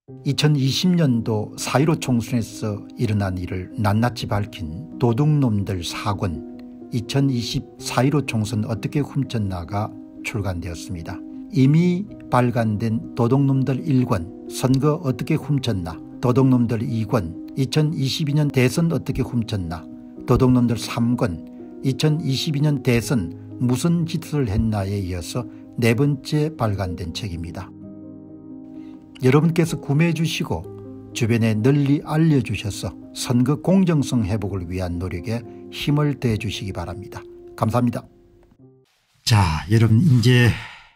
2020년도 4.15 총선에서 일어난 일을 낱낱이 밝힌 도둑놈들 4권 2020 4.15 총선 어떻게 훔쳤나가 출간되었습니다. 이미 발간된 도둑놈들 1권 선거 어떻게 훔쳤나, 도둑놈들 2권 2022년 대선 어떻게 훔쳤나, 도둑놈들 3권 2022년 대선 무슨 짓을 했나에 이어서 네 번째 발간된 책입니다. 여러분께서 구매해 주시고 주변에 널리 알려주셔서 선거 공정성 회복을 위한 노력에 힘을 더해 주시기 바랍니다. 감사합니다. 자, 여러분 이제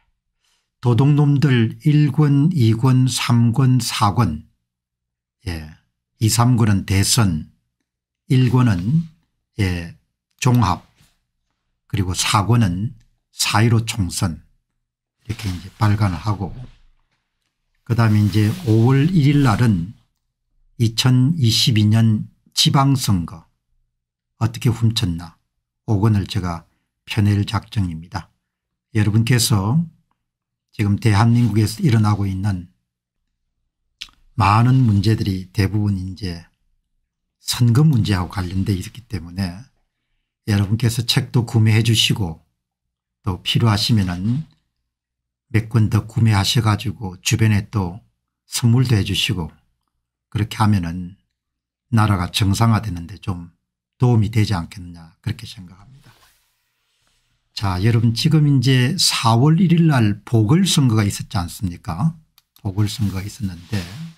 도둑놈들 1권, 2권, 3권, 4권 2, 3권은 대선, 1권은 종합, 그리고 4권은 4.15 총선 이렇게 이제 발간을 하고, 그 다음에 이제 5월 1일 날은 2022년 지방선거 어떻게 훔쳤나 5권을 제가 펴낼 작정입니다. 여러분께서 지금 대한민국에서 일어나고 있는 많은 문제들이 대부분 이제 선거 문제하고 관련되어 있기 때문에 여러분께서 책도 구매해 주시고 또 필요하시면은 몇 권 더 구매하셔 가지고 주변에 또 선물도 해 주시고 그렇게 하면은 나라가 정상화되는데 좀 도움이 되지 않겠느냐 그렇게 생각합니다. 자, 여러분 지금 이제 4월 1일 날 보궐선거가 있었지 않습니까? 보궐선거가 있었는데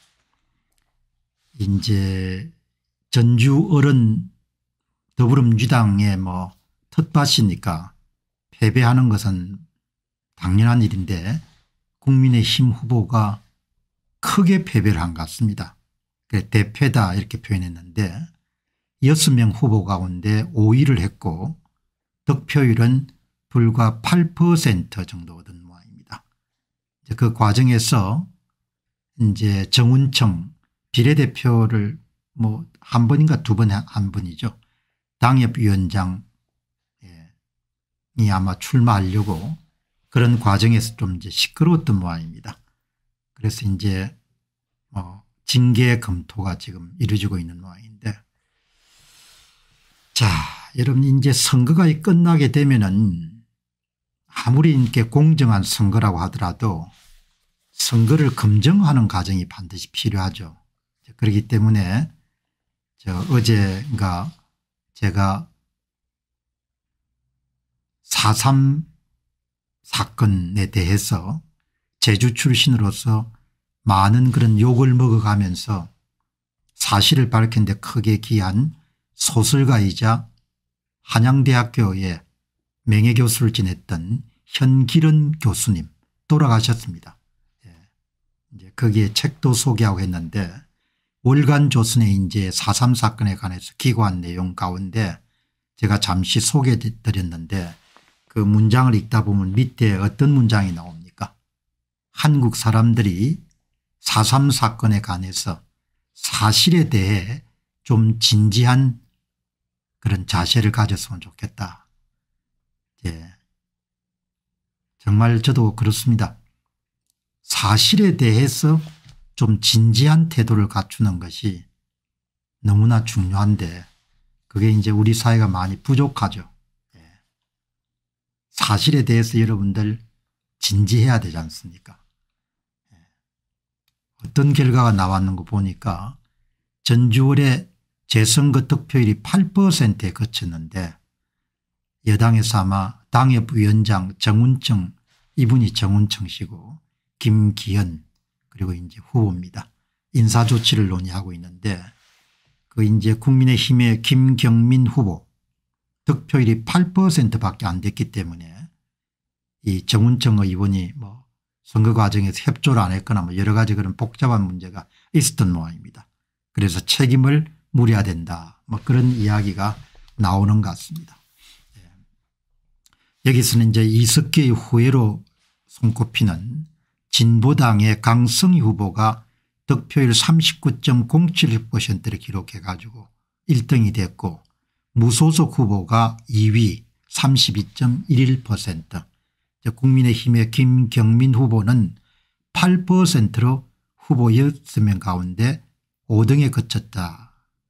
이제 전주 어른 더불어민주당의 뭐 텃밭이니까 패배하는 것은 당연한 일인데 국민의힘 후보가 크게 패배를 한 것 같습니다. 대패다 이렇게 표현했는데 6명 후보 가운데 5위를 했고 득표율은 불과 8% 정도 얻은 모양입니다. 그 과정에서 이제 정운청 비례대표를 뭐 한 번인가 두 번 한 번이죠. 당협위원장이 아마 출마하려고 그런 과정에서 좀 이제 시끄러웠던 모양입니다. 그래서 이제 징계 검토가 지금 이루어지고 있는 모양인데, 자, 여러분 이제 선거가 끝나게 되면은 아무리 이렇게 공정한 선거라고 하더라도 선거를 검증하는 과정이 반드시 필요하죠. 그렇기 때문에 어제가 제가 4.3 사건에 대해서 제주 출신으로서 많은 그런 욕을 먹어가면서 사실을 밝힌 데 크게 기한 소설가이자 한양대학교의 명예교수를 지냈던 현기른 교수님 돌아가셨습니다. 이제 거기에 책도 소개하고 했는데 월간 조선에 이제 4.3 사건에 관해서 기고한 내용 가운데 제가 잠시 소개해 드렸는데 그 문장을 읽다 보면 밑에 어떤 문장이 나옵니까? 한국 사람들이 4.3 사건에 관해서 사실에 대해 좀 진지한 그런 자세를 가졌으면 좋겠다. 정말 저도 그렇습니다. 사실에 대해서 좀 진지한 태도를 갖추는 것이 너무나 중요한데 그게 이제 우리 사회가 많이 부족하죠. 사실에 대해서 여러분들 진지해야 되지 않습니까? 어떤 결과가 나왔는 거 보니까 전주월에 재선거 득표율이 8%에 그쳤는데 여당에서 아마 당협위원장 정운청, 이분이 정운청 씨고 김기현 그리고 이제 후보입니다. 인사조치를 논의하고 있는데 그 이제 국민의힘의 김경민 후보 득표율이 8%밖에 안 됐기 때문에 이 정운청 의원이 뭐 선거 과정에서 협조를 안 했거나 뭐 여러 가지 그런 복잡한 문제가 있었던 모양입니다. 그래서 책임을 물어야 된다 뭐 그런 이야기가 나오는 것 같습니다. 여기서는 이제 이석기의 후예로 손꼽히는 진보당의 강성희 후보가 득표율 39.07%를 기록해 가지고 1등이 됐고 무소속 후보가 2위 32.11%, 국민의힘의 김경민 후보는 8%로 후보 6명 가운데 5등에 그쳤다.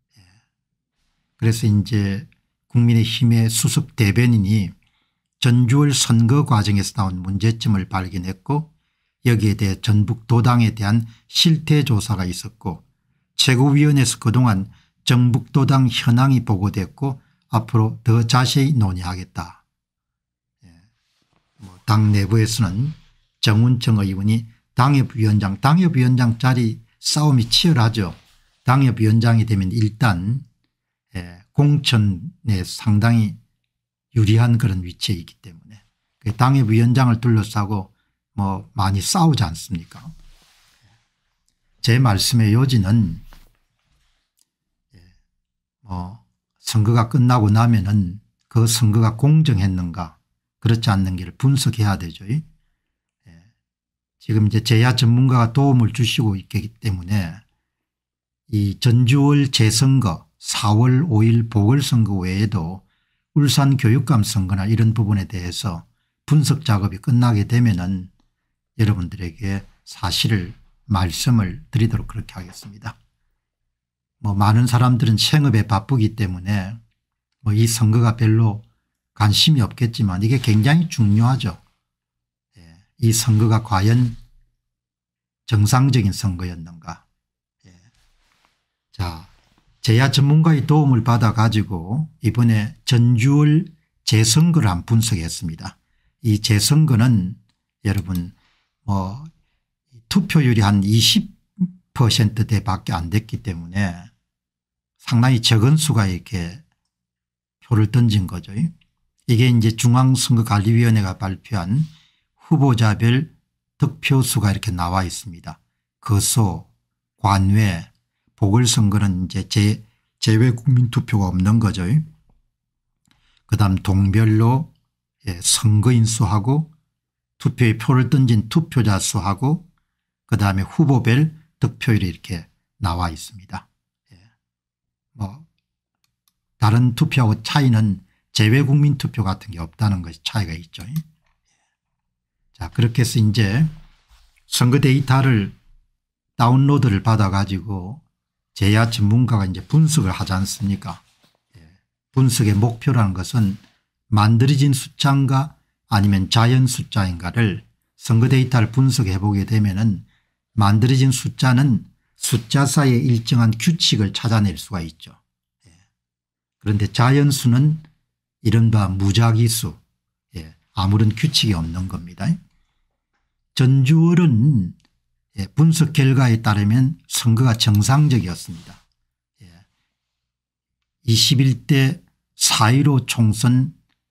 그래서 이제 국민의힘의 수석 대변인이 전주월 선거 과정에서 나온 문제점을 발견했고 여기에 대해 전북도당에 대한 실태조사가 있었고 최고위원회에서 그동안 전북도당 현황이 보고됐고 앞으로 더 자세히 논의하겠다. 당 내부에서는 정운청 의원이 당협위원장 자리 싸움이 치열하죠. 당협위원장이 되면 일단 공천에 상당히 유리한 그런 위치에 있기 때문에 당협위원장을 둘러싸고 많이 싸우지 않습니까? 제 말씀의 요지는 선거가 끝나고 나면은 그 선거가 공정했는가 그렇지 않는 게 분석해야 되죠. 지금 이제 제야 전문가가 도움을 주시고 있기 때문에 이 전주월 재선거 4월 5일 보궐선거 외에도 울산 교육감 선거나 이런 부분에 대해서 분석 작업이 끝나게 되면은 여러분들에게 사실을 말씀을 드리도록 그렇게 하겠습니다. 많은 사람들은 생업에 바쁘기 때문에 이 선거가 별로 관심이 없겠지만 이게 굉장히 중요하죠. 이 선거가 과연 정상적인 선거였는가. 자, 제야 전문가의 도움을 받아 가지고 이번에 전주월 재선거를 한번 분석했습니다. 이 재선거는 여러분 투표율이 한 20%대밖에 안 됐기 때문에 상당히 적은 수가 이렇게 표를 던진 거죠. 이게 이제 중앙선거관리위원회가 발표한 후보자별 득표수가 이렇게 나와 있습니다. 거소, 관외, 보궐선거는 이제 제외 국민투표가 없는 거죠. 그다음 동별로 선거인 수하고 투표에 표를 던진 투표자 수하고 그다음에 후보별 득표율이 이렇게 나와 있습니다. 다른 투표하고 차이는 제외 국민 투표 같은 게 없다는 것이 차이가 있죠. 자, 그렇게 해서 이제 선거 데이터를 다운로드를 받아 가지고 제야 전문가가 이제 분석을 하지 않습니까? 분석의 목표라는 것은 만들어진 숫자인가 아니면 자연 숫자인가를 선거 데이터를 분석해 보게 되면은 만들어진 숫자는 숫자 사이에 일정한 규칙을 찾아낼 수가 있죠. 그런데 자연수는 이른바 무작위수, 아무런 규칙이 없는 겁니다. 전주월은 분석 결과에 따르면 선거가 정상적이었습니다. 21대 4.15 총선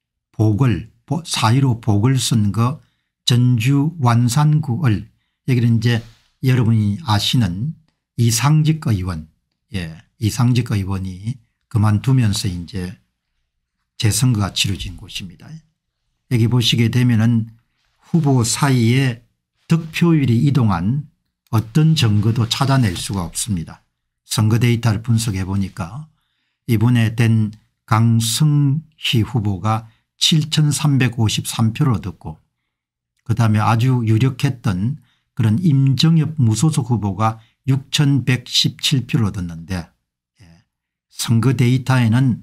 4.15 보궐선거 전주 완산구을 여기는 이제 여러분이 아시는 이상직 의원, 이상직 의원이 그만두면서 이제 재선거가 치러진 곳입니다. 여기 보시게 되면은 후보 사이에 득표율이 이동한 어떤 증거도 찾아낼 수가 없습니다. 선거 데이터를 분석해 보니까 이번에 된 강성희 후보가 7,353표를 얻었고 그다음에 아주 유력했던 그런 임정엽 무소속 후보가 6,117표를 얻었는데 선거 데이터에는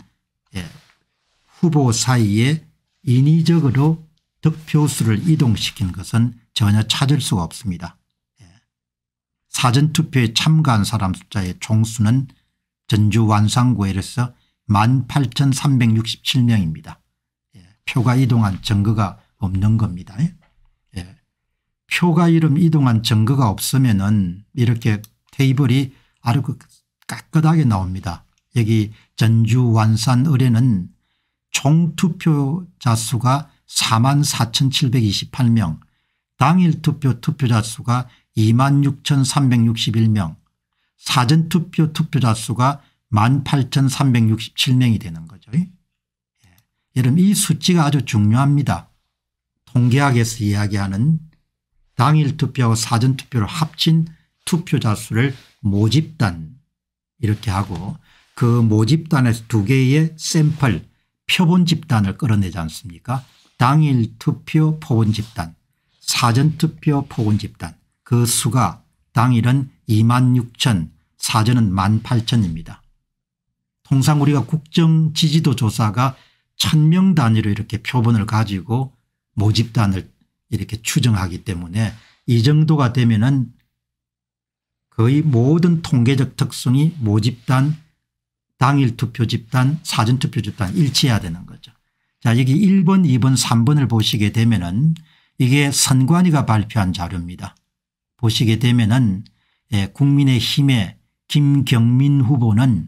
후보 사이에 인위적으로 득표수를 이동시킨 것은 전혀 찾을 수가 없습니다. 사전투표에 참가한 사람 숫자의 총수는 전주 완산구에서 18,367명입니다. 표가 이동한 증거가 없는 겁니다. 표가 이동한 증거가 없으면은 이렇게 테이블이 아주 깍끗하게 나옵니다. 여기 전주 완산 을에는 총 투표자 수가 44,728명, 당일 투표자 수가 26,361명, 사전투표 투표자 수가 18,367명이 되는 거죠. 여러분 이 수치가 아주 중요합니다. 통계학에서 이야기하는 당일 투표하고 사전투표를 합친 투표자 수를 모집단 이렇게 하고 그 모집단에서 두 개의 샘플 표본 집단을 끌어내지 않습니까? 당일 투표 표본 집단, 사전투표 표본 집단 그 수가 당일은 26,000, 사전은 18,000입니다. 통상 우리가 국정 지지도 조사가 1000명 단위로 이렇게 표본을 가지고 모집단을 이렇게 추정하기 때문에 이 정도가 되면은 거의 모든 통계적 특성이 모집단, 당일 투표 집단, 사전 투표 집단 일치해야 되는 거죠. 자, 여기 1번, 2번, 3번을 보시게 되면은 이게 선관위가 발표한 자료입니다. 보시게 되면은 국민의힘의 김경민 후보는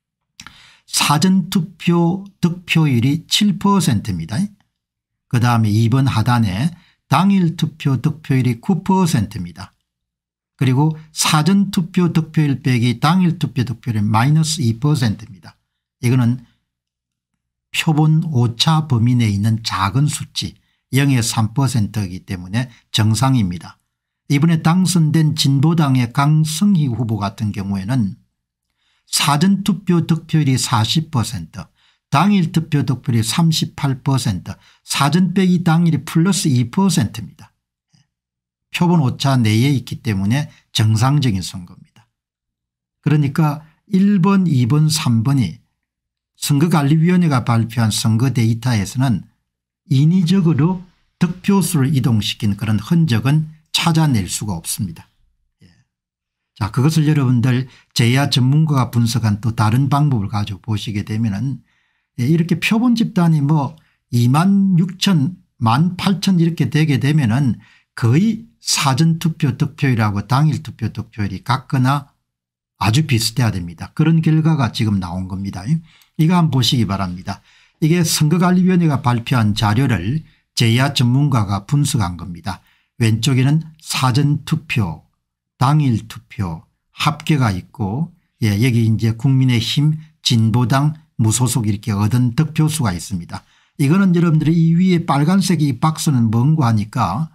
사전투표 득표율이 7%입니다. 그다음에 2번 하단에 당일투표 득표율이 9%입니다. 그리고 사전투표 득표율 빼기 당일투표 득표율이 마이너스 2%입니다. 이거는 표본 오차 범위 내에 있는 작은 수치 0에서 3%이기 때문에 정상입니다. 이번에 당선된 진보당의 강성희 후보 같은 경우에는 사전투표 득표율이 40%, 당일투표 득표율이 38%, 사전 빼기 당일이 플러스 2%입니다. 표본 오차 내에 있기 때문에 정상적인 선거입니다. 그러니까 1번, 2번, 3번이 선거관리위원회가 발표한 선거 데이터에서는 인위적으로 득표수를 이동시킨 그런 흔적은 찾아낼 수가 없습니다. 자, 그것을 여러분들 제야 전문가가 분석한 또 다른 방법을 가지고 보시게 되면은 이렇게 표본 집단이 뭐 26,000, 18,000 이렇게 되게 되면은 거의 사전투표 득표율하고 당일투표 득표율이 같거나 아주 비슷해야 됩니다. 그런 결과가 지금 나온 겁니다. 이거 한번 보시기 바랍니다. 이게 선거관리위원회가 발표한 자료를 제야 전문가가 분석한 겁니다. 왼쪽에는 사전투표, 당일투표, 합계가 있고 여기 이제 국민의힘, 진보당, 무소속 이렇게 얻은 득표수가 있습니다. 이거는 여러분들이 이 위에 빨간색 이 박스는 뭔가 하니까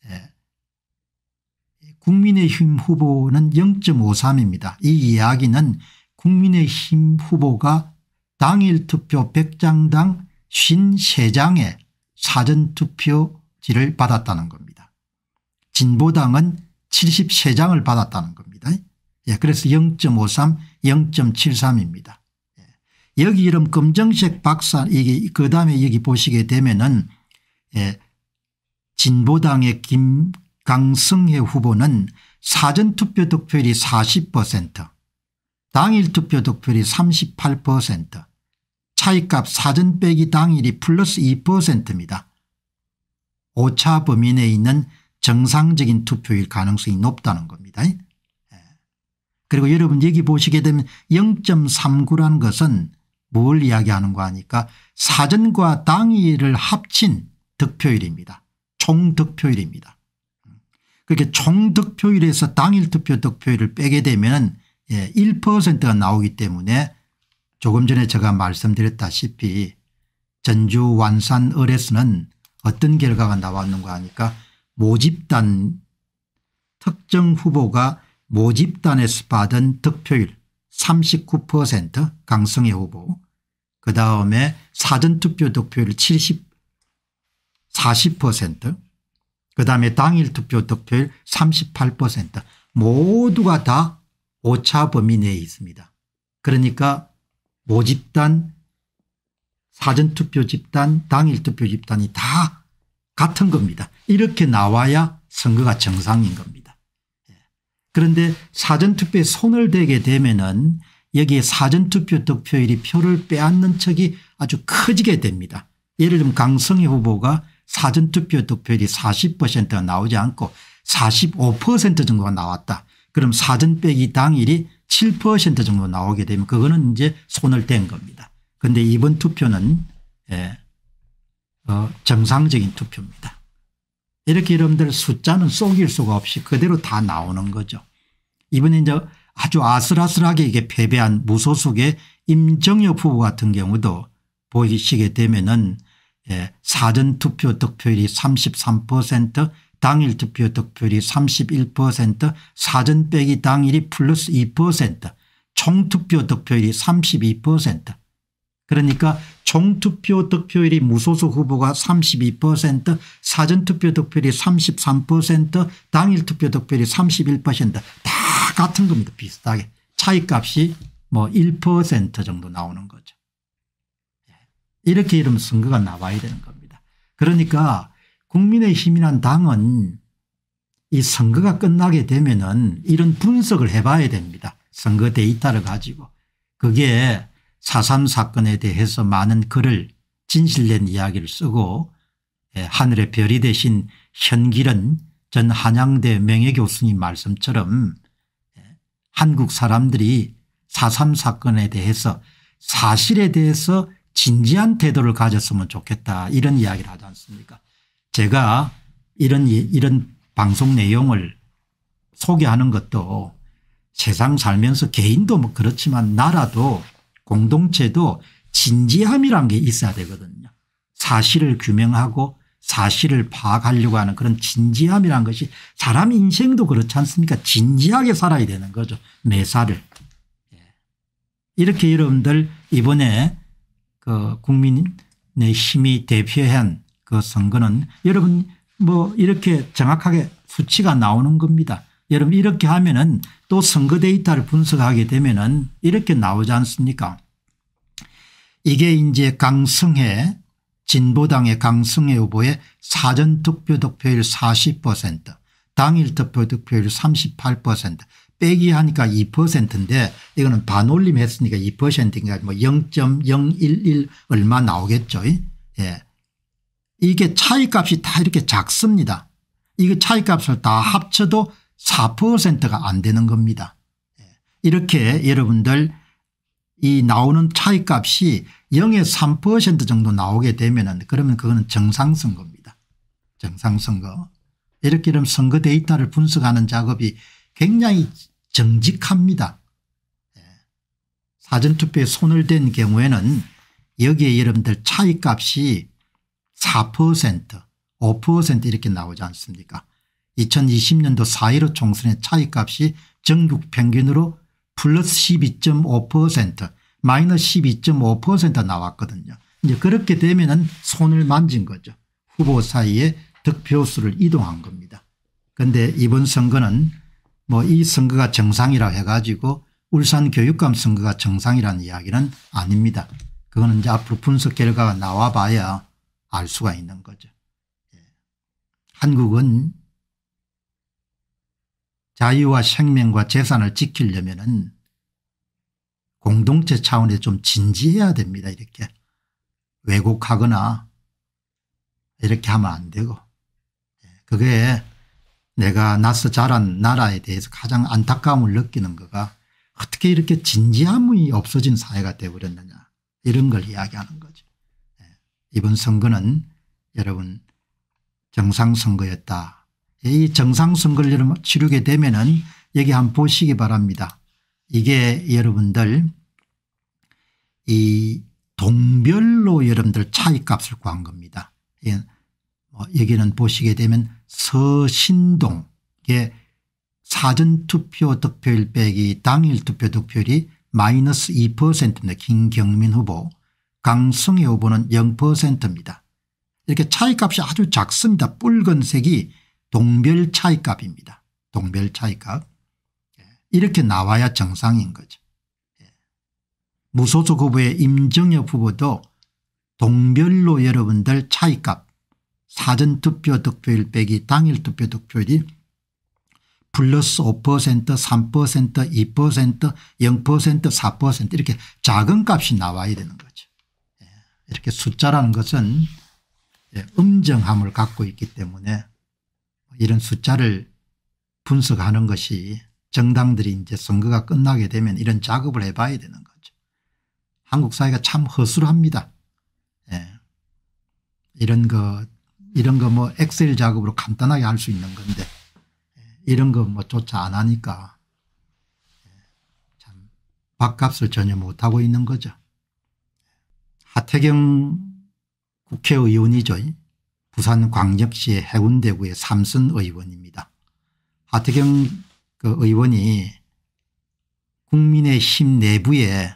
국민의힘 후보는 0.53입니다. 이 이야기는 국민의힘 후보가 당일투표 100장당 53장의 사전투표지를 받았다는 겁니다. 진보당은 73장을 받았다는 겁니다. 그래서 0.53, 0.73입니다. 여기 이름 검정색 박스 이게 그다음에 여기 보시게 되면은 진보당의 강성혜 후보는 사전투표 득표율이 40%, 당일투표 득표율이 38%, 차이값 사전 빼기 당일이 플러스 2%입니다. 오차 범위 내에 있는 정상적인 투표일 가능성이 높다는 겁니다. 그리고 여러분 여기 보시게 되면 0.39라는 것은 뭘 이야기하는가 하니까 사전과 당일을 합친 득표율입니다. 총 득표율입니다. 그렇게 총 득표율에서 당일 투표 득표율을 빼게 되면 1%가 나오기 때문에 조금 전에 제가 말씀드렸다시피 전주 완산 을에서는 어떤 결과가 나왔는가 하니까 모집단 특정 후보가 모집단에서 받은 득표율 39% 강성혜 후보, 그다음에 사전투표 득표율 40%, 그다음에 당일투표 득표율 38% 모두가 다 오차 범위 내에 있습니다. 그러니까 모집단, 사전투표 집단, 당일투표 집단이 다 같은 겁니다. 이렇게 나와야 선거가 정상인 겁니다. 그런데 사전투표에 손을 대게 되면은 여기에 사전투표 득표율이 표를 빼앗는 척이 아주 커지게 됩니다. 예를 들면 강성희 후보가 사전투표 득표율이 40%가 나오지 않고 45% 정도가 나왔다. 그럼 사전 빼기 당일이 7% 정도 나오게 되면 그거는 이제 손을 댄 겁니다. 그런데 이번 투표는 정상적인 투표입니다. 이렇게 여러분들 숫자는 속일 수가 없이 그대로 다 나오는 거죠. 이번에 이제 아주 아슬아슬하게 이게 패배한 무소속의 임정혁 후보 같은 경우도 보시게 되면은 사전투표 득표율이 33%, 당일투표 득표율이 31%, 사전 빼기 당일이 플러스 2%, 총투표 득표율이 32%. 그러니까 총투표 득표율이 무소속 후보가 32%, 사전투표 득표율이 33%, 당일투표 득표율이 31%, 다 같은 겁니다. 비슷하게. 차이값이 뭐 1% 정도 나오는 거죠. 이렇게 이러면 선거가 나와야 되는 겁니다. 그러니까 국민의힘이란 당은 이 선거가 끝나게 되면은 이런 분석을 해봐야 됩니다. 선거 데이터를 가지고. 그게 4.3 사건에 대해서 많은 글을 진실된 이야기를 쓰고 하늘의 별이 되신 현길은 전 한양대 명예교수님 말씀처럼 한국 사람들이 4.3 사건에 대해서 사실에 대해서 진지한 태도를 가졌으면 좋겠다 이런 이야기를 하지 않습니까? 제가 이런 방송 내용을 소개하는 것도 세상 살면서 개인도 뭐 그렇지만 나라도 공동체도 진지함이란 게 있어야 되거든요. 사실을 규명하고 사실을 파악하려고 하는 그런 진지함이란 것이 사람 인생도 그렇지 않습니까? 진지하게 살아야 되는 거죠. 매사를. 이렇게 여러분들 이번에 그 국민의힘이 대표한 그 선거는 여러분 뭐 이렇게 정확하게 수치가 나오는 겁니다. 여러분 이렇게 하면은 또 선거 데이터를 분석하게 되면은 이렇게 나오지 않습니까? 이게 이제 강성해 진보당의 강성해 후보의 사전투표 득표율 40% 당일 투표 득표율 38% 빼기 하니까 2%인데 이거는 반올림 했으니까 2%인가 뭐 0.011 얼마 나오겠죠. 예. 이게 차이값이 다 이렇게 작습니다. 이게 차이값을 다 합쳐도 4%가 안 되는 겁니다. 이렇게 여러분들 이 나오는 차이값이 0에서 3% 정도 나오게 되면은 그러면 그거는 정상선거입니다. 정상선거. 이렇게 이런 선거 데이터를 분석하는 작업이 굉장히 정직합니다. 사전투표에 손을 댄 경우에는 여기에 여러분들 차이값이 4% 5% 이렇게 나오지 않습니까? 2020년도 4.15 총선의 차이값이 전국 평균으로 플러스 12.5% 마이너스 12.5% 나왔거든요. 이제 그렇게 되면은 손을 만진 거죠. 후보 사이에 득표수를 이동한 겁니다. 그런데 이번 선거는 뭐 이 선거가 정상이라 해가지고 울산 교육감 선거가 정상이라는 이야기는 아닙니다. 그거는 이제 앞으로 분석 결과가 나와 봐야 알 수가 있는 거죠. 한국은 자유와 생명과 재산을 지키려면은 공동체 차원에서 좀 진지해야 됩니다. 이렇게 왜곡하거나 이렇게 하면 안 되고 그게 내가 나서 자란 나라에 대해서 가장 안타까움을 느끼는 거가 어떻게 이렇게 진지함이 없어진 사회가 되어버렸느냐 이런 걸 이야기하는 거죠. 이번 선거는 여러분 정상선거였다. 이 정상선거를 여러분 치르게 되면은 여기 한번 보시기 바랍니다. 이게 여러분들 이 동별로 여러분들 차이값을 구한 겁니다. 여기는 보시게 되면 서신동의 사전투표 득표율 빼기 당일 투표 득표율이 마이너스 2%입니다. 김경민 후보. 강성애 후보는 0%입니다. 이렇게 차이값이 아주 작습니다. 붉은색이 동별 차이값입니다. 동별 차이값. 이렇게 나와야 정상인 거죠. 무소속 후보의 임정혁 후보도 동별로 여러분들 차이값 사전투표 득표율 빼기 당일 투표 득표율이 플러스 5% 3% 2% 0% 4% 이렇게 작은 값이 나와야 되는 거죠. 이렇게 숫자라는 것은 엄정함을 갖고 있기 때문에 이런 숫자를 분석하는 것이 정당들이 이제 선거가 끝나게 되면 이런 작업을 해봐야 되는 거죠. 한국 사회가 참 허술합니다. 이런 거 뭐 엑셀 작업으로 간단하게 할 수 있는 건데 이런 거 뭐 조차 안 하니까 참 밥값을 전혀 못하고 있는 거죠. 하태경 국회의원이죠. 부산광역시의 해운대구의 삼선 의원입니다. 하태경 그 의원이 국민의힘 내부에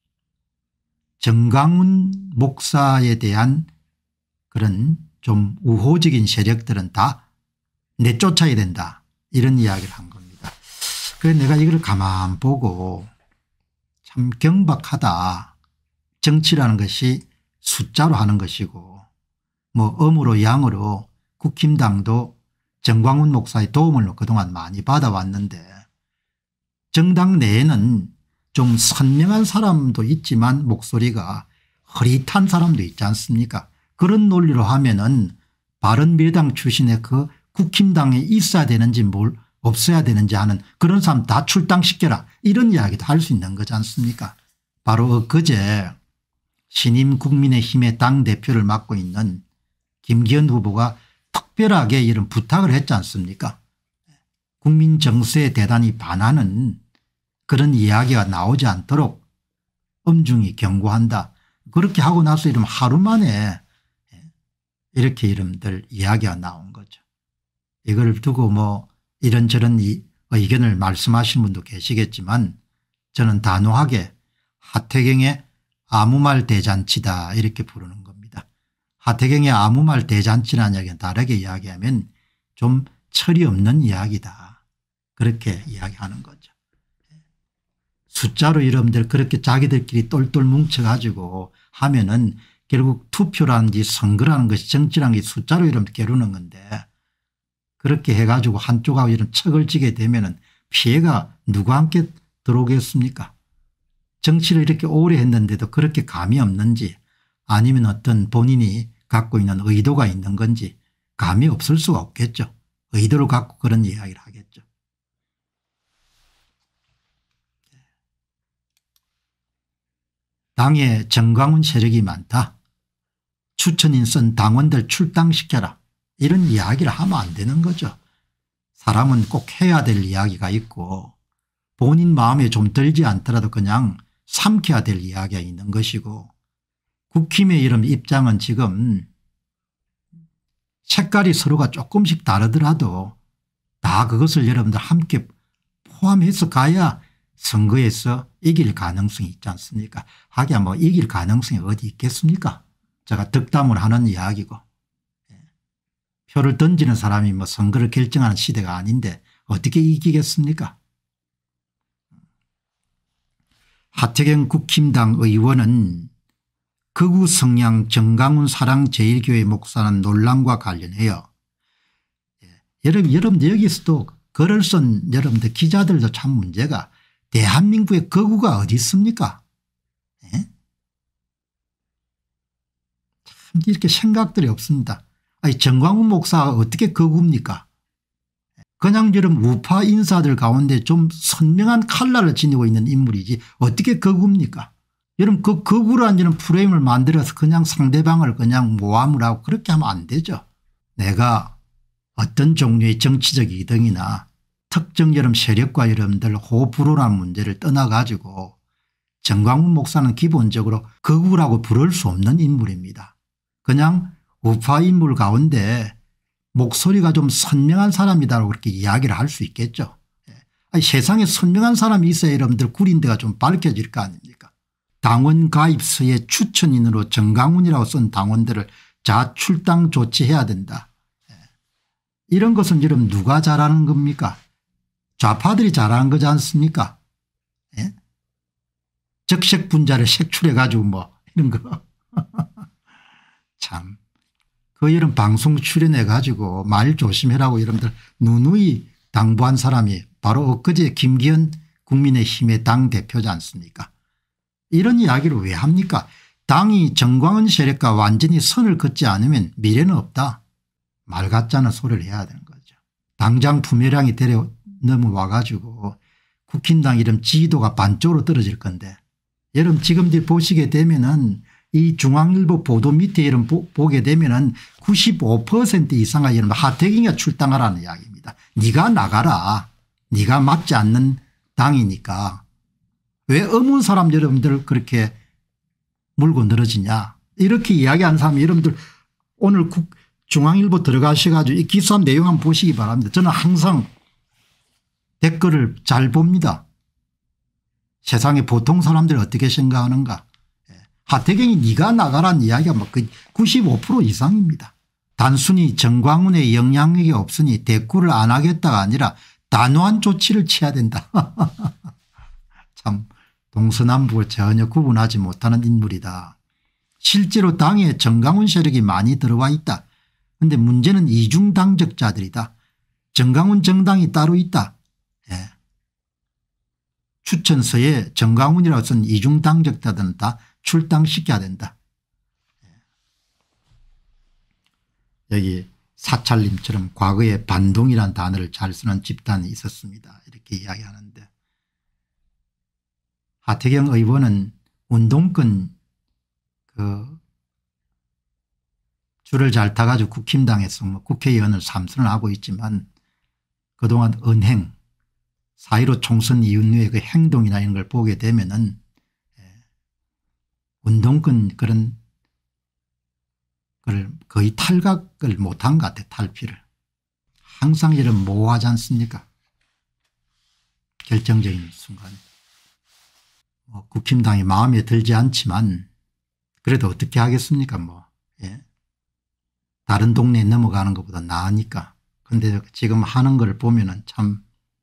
정강훈 목사에 대한 그런 좀 우호적인 세력들은 다 내쫓아야 된다 이런 이야기를 한 겁니다. 그래서 내가 이걸 가만 보고 참 경박하다. 정치라는 것이 숫자로 하는 것이고 뭐 음으로 양으로 국힘당도 정광훈 목사의 도움을 그동안 많이 받아왔는데 정당 내에는 좀 선명한 사람도 있지만 목소리가 흐릿한 사람도 있지 않습니까? 그런 논리로 하면은 바른미래당 출신의 그 국힘당에 있어야 되는지 뭘 없어야 되는지 하는 그런 사람 다 출당시켜라 이런 이야기도 할 수 있는 거지 않습니까? 바로 엊그제 신임 국민의힘의 당대표를 맡고 있는 김기현 후보가 특별하게 이런 부탁을 했지 않습니까? 국민 정서에 대단히 반하는 그런 이야기가 나오지 않도록 엄중히 경고한다. 그렇게 하고 나서 이러면 하루 만에 이렇게 이름들 이야기가 나온 거죠. 이걸 두고 뭐 이런저런 의견을 말씀하시는 분도 계시겠지만 저는 단호하게 하태경의 아무 말 대잔치다 이렇게 부르는 겁니다. 하태경의 아무 말 대잔치라는 이야기는 다르게 이야기하면 좀 철이 없는 이야기다. 그렇게 이야기하는 거죠. 숫자로 여러분들 그렇게 자기들끼리 똘똘 뭉쳐가지고 하면은 결국 투표라든지 선거라는 것이 정치라는 게 숫자로 여러분들 겨루는 건데 그렇게 해가지고 한쪽하고 이런 척을 지게 되면은 피해가 누가 함께 들어오겠습니까? 정치를 이렇게 오래 했는데도 그렇게 감이 없는지 아니면 어떤 본인이 갖고 있는 의도가 있는 건지 감이 없을 수가 없겠죠. 의도를 갖고 그런 이야기를 하겠죠. 당에 정광훈 세력이 많다. 추천인선 당원들 출당시켜라. 이런 이야기를 하면 안 되는 거죠. 사람은 꼭 해야 될 이야기가 있고 본인 마음에 좀 들지 않더라도 그냥 삼켜야 될 이야기가 있는 것이고 국힘의 이런 입장은 지금 색깔이 서로가 조금씩 다르더라도 다 그것을 여러분들 함께 포함해서 가야 선거에서 이길 가능성이 있지 않습니까? 하기야 뭐 이길 가능성이 어디 있겠습니까? 제가 덕담을 하는 이야기고 표를 던지는 사람이 뭐 선거를 결정하는 시대가 아닌데 어떻게 이기겠습니까? 하태경 국힘당 의원은 극우 성향 정광훈 사랑제일교회 목사는 논란과 관련해요. 여러분 여기서도 글을 쓴 여러분들 기자들도 참 문제가 대한민국의 극우가 어디 있습니까? 참 이렇게 생각들이 없습니다. 아니 정광훈 목사가 어떻게 극우입니까? 그냥 여러분 우파 인사들 가운데 좀 선명한 칼날을 지니고 있는 인물이지 어떻게 극우입니까? 여러분 그 극우라는 이런 프레임을 만들어서 그냥 상대방을 그냥 모함을 하고 그렇게 하면 안 되죠. 내가 어떤 종류의 정치적 이득이나 특정 여러분 세력과 여러분들 호불호라는 문제를 떠나가지고 정광훈 목사는 기본적으로 극우라고 부를 수 없는 인물입니다. 그냥 우파 인물 가운데 목소리가 좀 선명한 사람이다라고 그렇게 이야기를 할 수 있겠죠. 아니 세상에 선명한 사람이 있어야 여러분들 구린 데가 좀 밝혀질 거 아닙니까? 당원 가입서에 추천인으로 정광훈이라고 쓴 당원들을 자출당 조치해야 된다. 이런 것은 여러분 누가 잘하는 겁니까? 좌파들이 잘하는 거지 않습니까? 예? 적색 분자를 색출해 가지고 뭐 이런 거 참 그 이런 방송 출연해 가지고 말 조심해라고 여러분들 누누이 당부한 사람이 바로 엊그제 김기현 국민의힘의 당대표지 않습니까? 이런 이야기를 왜 합니까? 당이 정광훈 세력과 완전히 선을 긋지 않으면 미래는 없다. 말 같자는 소리를 해야 되는 거죠. 당장 부메랑이 데려 넘어와 가지고 국힘당 이름 지지도가 반쪽으로 떨어질 건데 여러분 지금들 보시게 되면은 이 중앙일보 보도 밑에 이런 보게 되면은 95% 이상의 여러분 하태경이가 출당하라는 이야기입니다. 네가 나가라. 네가 맞지 않는 당이니까 왜 어문 사람 여러분들 그렇게 물고 늘어지냐 이렇게 이야기하는 사람 여러분들 오늘 중앙일보 들어가셔가지고 이 기사 내용 한번 보시기 바랍니다. 저는 항상 댓글을 잘 봅니다. 세상에 보통 사람들이 어떻게 생각하는가. 하태경이 네가 나가라는 이야기가 뭐 95% 이상입니다. 단순히 정광훈의 영향력이 없으니 대꾸를 안 하겠다가 아니라 단호한 조치를 취해야 된다. 참 동서남북을 전혀 구분하지 못하는 인물이다. 실제로 당에 정강훈 세력이 많이 들어와 있다. 그런데 문제는 이중당적자들이다. 정강훈 정당이 따로 있다. 예. 추천서에 정강훈이라고 쓴 이중당적자들은 다 출당시켜야 된다. 여기 사찰님처럼 과거에 반동이라는 단어를 잘 쓰는 집단이 있었습니다. 이렇게 이야기하는데 하태경 의원은 운동권 줄을 잘 타가지고 국힘당에서 뭐 국회의원을 3선을 하고 있지만 그동안 은행 4.15 총선 이후의 그 행동이나 이런 걸 보게 되면은 운동권 그런 걸 거의 탈각을 못한 것 같아요. 탈피를. 항상 이런 모호하지 않습니까? 결정적인 순간. 뭐 국힘당이 마음에 들지 않지만 그래도 어떻게 하겠습니까? 뭐. 예. 다른 동네에 넘어가는 것보다 나으니까. 그런데 지금 하는 걸 보면은 참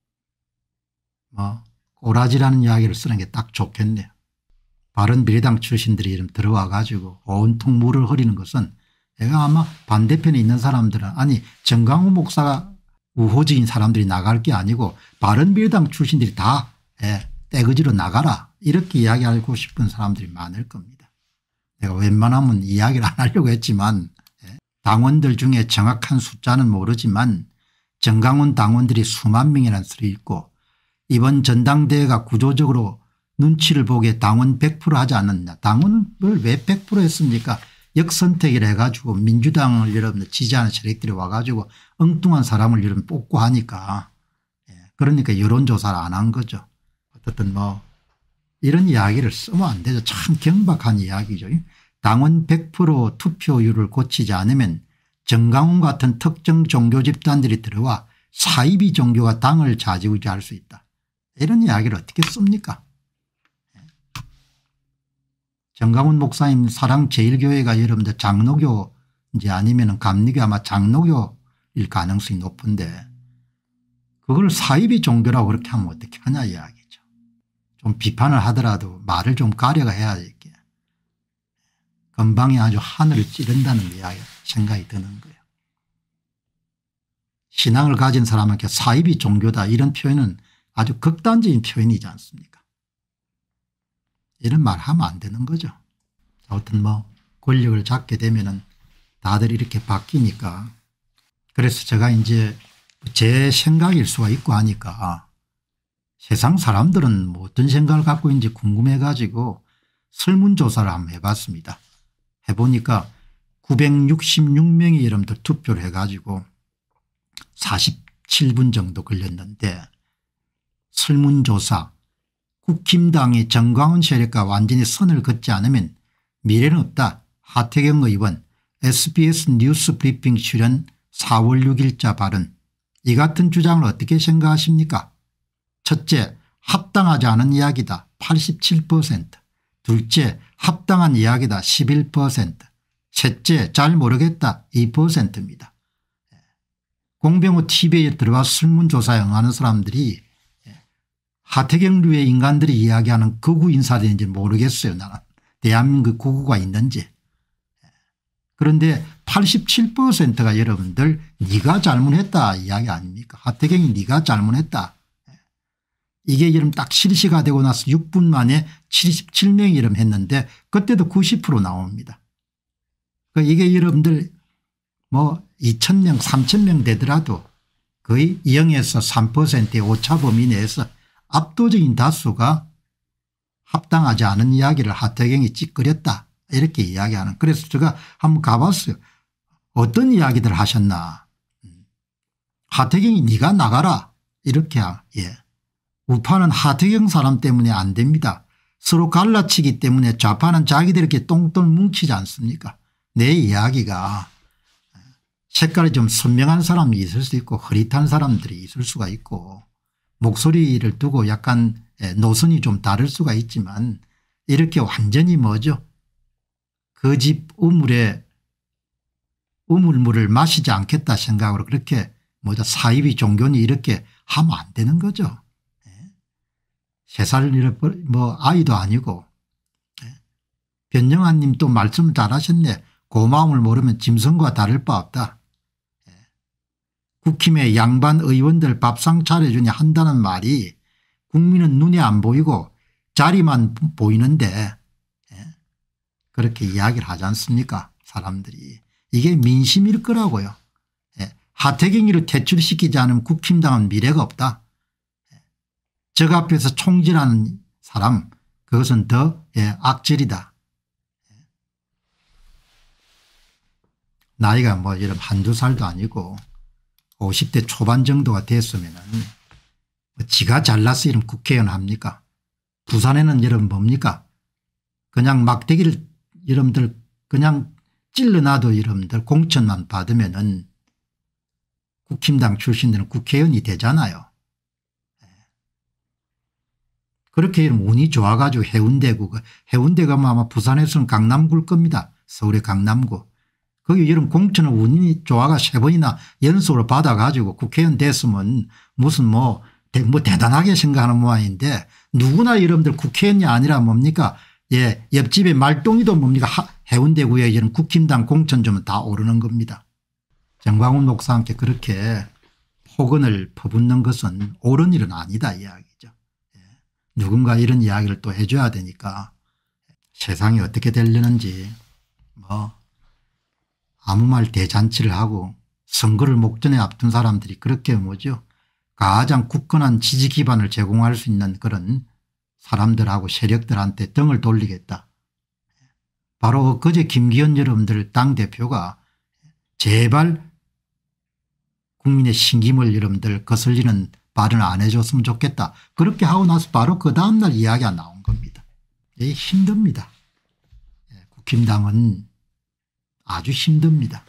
뭐 꼬라지라는 이야기를 쓰는 게 딱 좋겠네요. 바른미래당 출신들이 이름 들어와 가지고 온통 물을 흐리는 것은 내가 아마 반대편에 있는 사람들은 아니 정강훈 목사가 우호적인 사람들이 나갈 게 아니고 바른미래당 출신들이 다 떼거지로 나가라 이렇게 이야기하고 싶은 사람들이 많을 겁니다. 내가 웬만하면 이야기를 안 하려고 했지만 당원들 중에 정확한 숫자는 모르지만 정강훈 당원들이 수만 명이라는 소리 있고 이번 전당대회가 구조적으로 눈치를 보게 당원 100% 하지 않았냐. 당원을 왜 100% 했습니까? 역선택을 해가지고 민주당을 여러분들 지지하는 세력들이 와가지고 엉뚱한 사람을 여러분 뽑고 하니까 그러니까 여론조사를 안 한 거죠. 어쨌든 뭐 이런 이야기를 쓰면 안 되죠. 참 경박한 이야기죠. 당원 100% 투표율을 고치지 않으면 정강훈 같은 특정 종교 집단들이 들어와 사이비 종교가 당을 좌지우지할 수 있다. 이런 이야기를 어떻게 씁니까? 정강훈 목사님 사랑제일교회가 여러분들 장로교인지 아니면 감리교 아마 장로교일 가능성이 높은데 그걸 사이비 종교라고 그렇게 하면 어떻게 하냐 이야기죠. 좀 비판을 하더라도 말을 좀 가려가 해야 이렇게 건방이 아주 하늘을 찌른다는 이야기 생각이 드는 거예요. 신앙을 가진 사람에게 사이비 종교다 이런 표현은 아주 극단적인 표현이지 않습니까? 이런 말 하면 안 되는 거죠. 아무튼 뭐 권력을 잡게 되면은 다들 이렇게 바뀌니까 그래서 제가 이제 제 생각일 수가 있고 하니까 세상 사람들은 뭐 어떤 생각을 갖고 있는지 궁금해 가지고 설문조사를 한번 해봤습니다. 해보니까 966명이 여러분들 투표를 해가지고 47분 정도 걸렸는데 설문조사 국힘당이 정강훈 세력과 완전히 선을 긋지 않으면 미래는 없다. 하태경 의원 SBS 뉴스 브리핑 출연 4월 6일자 발언 이 같은 주장을 어떻게 생각하십니까? 첫째 합당하지 않은 이야기다 87%. 둘째 합당한 이야기다 11%. 셋째 잘 모르겠다 2%입니다. 공병호 tv에 들어와 설문조사에 응하는 사람들이 하태경류의 인간들이 이야기하는 극우 인사들인지 모르겠어요. 나는 대한민국 극우가 있는지. 그런데 87%가 여러분들 네가 잘못했다 이야기 아닙니까? 하태경이 네가 잘못했다. 이게 여러분 딱 실시가 되고 나서 6분 만에 77명이 이름 했는데 그때도 90% 나옵니다. 그러니까 이게 여러분들 뭐 2000명 3000명 되더라도 거의 0에서 3%의 오차 범위 내에서 압도적인 다수가 합당하지 않은 이야기를 하태경이 찌끄렸다 이렇게 이야기하는. 그래서 제가 한번 가봤어요. 어떤 이야기들 하셨나. 하태경이 네가 나가라 이렇게. 우파는 하태경 사람 때문에 안 됩니다. 서로 갈라치기 때문에 좌파는 자기들에게 똥똥 뭉치지 않습니까? 내 이야기가 색깔이 좀 선명한 사람이 있을 수 있고 흐릿한 사람들이 있을 수가 있고 목소리를 두고 약간 노선이 좀 다를 수가 있지만 이렇게 완전히 뭐죠? 그 집 우물에 우물물을 마시지 않겠다 생각으로 그렇게 뭐죠? 사이비 종교니 이렇게 하면 안 되는 거죠. 3살 뭐 아이도 아니고. 변영환 님 또 말씀 잘하셨네. 고마움을 모르면 짐승과 다를 바 없다. 국힘의 양반 의원들 밥상 차려주니 한다는 말이 국민은 눈에 안 보이고 자리만 보이는데 그렇게 이야기를 하지 않습니까 사람들이. 이게 민심일 거라고요. 하태경이를 퇴출시키지 않으면 국힘당은 미래가 없다. 적 앞에서 총질하는 사람 그것은 더 악질이다. 나이가 뭐 여러분 한두 살도 아니고 50대 초반 정도가 됐으면은 지가 잘나서 이런 국회의원 합니까? 부산에는 여러분 뭡니까? 그냥 막대기를 여러분들 그냥 찔러놔도 여러분들 공천만 받으면은 국힘당 출신들은 국회의원이 되잖아요. 그렇게 운이 좋아가지고 해운대구, 해운대가 아마 부산에서는 강남구일 겁니다. 서울의 강남구. 거기 이런 공천을 운이 좋아가 3번이나 연속으로 받아가지고 국회의원 됐으면 무슨 뭐 대단하게 생각하는 모양인데 누구나 여러분들 국회의원이 아니라 뭡니까? 옆집에 말똥이도 뭡니까? 해운대구에 이런 국힘당 공천 주면 다 오르는 겁니다. 정광훈 목사와 함께 그렇게 폭언을 퍼붓는 것은 옳은 일은 아니다 이야기죠. 누군가 이런 이야기를 또 해줘야 되니까 세상이 어떻게 되려는지 뭐 아무 말 대잔치를 하고 선거를 목전에 앞둔 사람들이 그렇게 뭐죠. 가장 굳건한 지지 기반을 제공할 수 있는 그런 사람들하고 세력들한테 등을 돌리겠다. 바로 그제 김기현 여러분들 당대표가 제발 국민의 신김을 여러분들 거슬리는 발언을 안 해줬으면 좋겠다. 그렇게 하고 나서 바로 그 다음날 이야기가 나온 겁니다. 이게 힘듭니다. 국힘당은 아주 힘듭니다.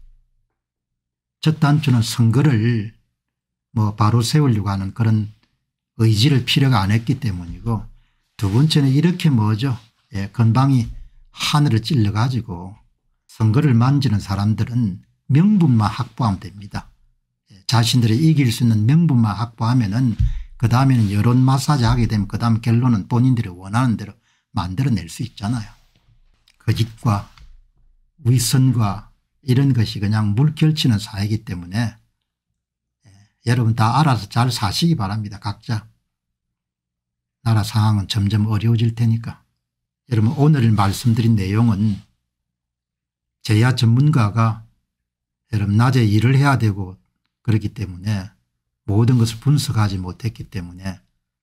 첫 단추는 선거를 뭐 바로 세우려고 하는 그런 의지를 필요가 안 했기 때문이고 두 번째는 이렇게 뭐죠. 건방이 하늘을 찔러 가지고 선거를 만지는 사람들은 명분만 확보하면 됩니다. 자신들이 이길 수 있는 명분만 확보하면은 그 다음에는 여론 마사지 하게 되면 그 다음 결론은 본인들이 원하는 대로 만들어낼 수 있잖아요. 거짓과 위선과 이런 것이 그냥 물결치는 사회이기 때문에 여러분 다 알아서 잘 사시기 바랍니다. 각자. 나라 상황은 점점 어려워질 테니까. 여러분 오늘 말씀드린 내용은 제야 전문가가 여러분 낮에 일을 해야 되고 그렇기 때문에 모든 것을 분석하지 못했기 때문에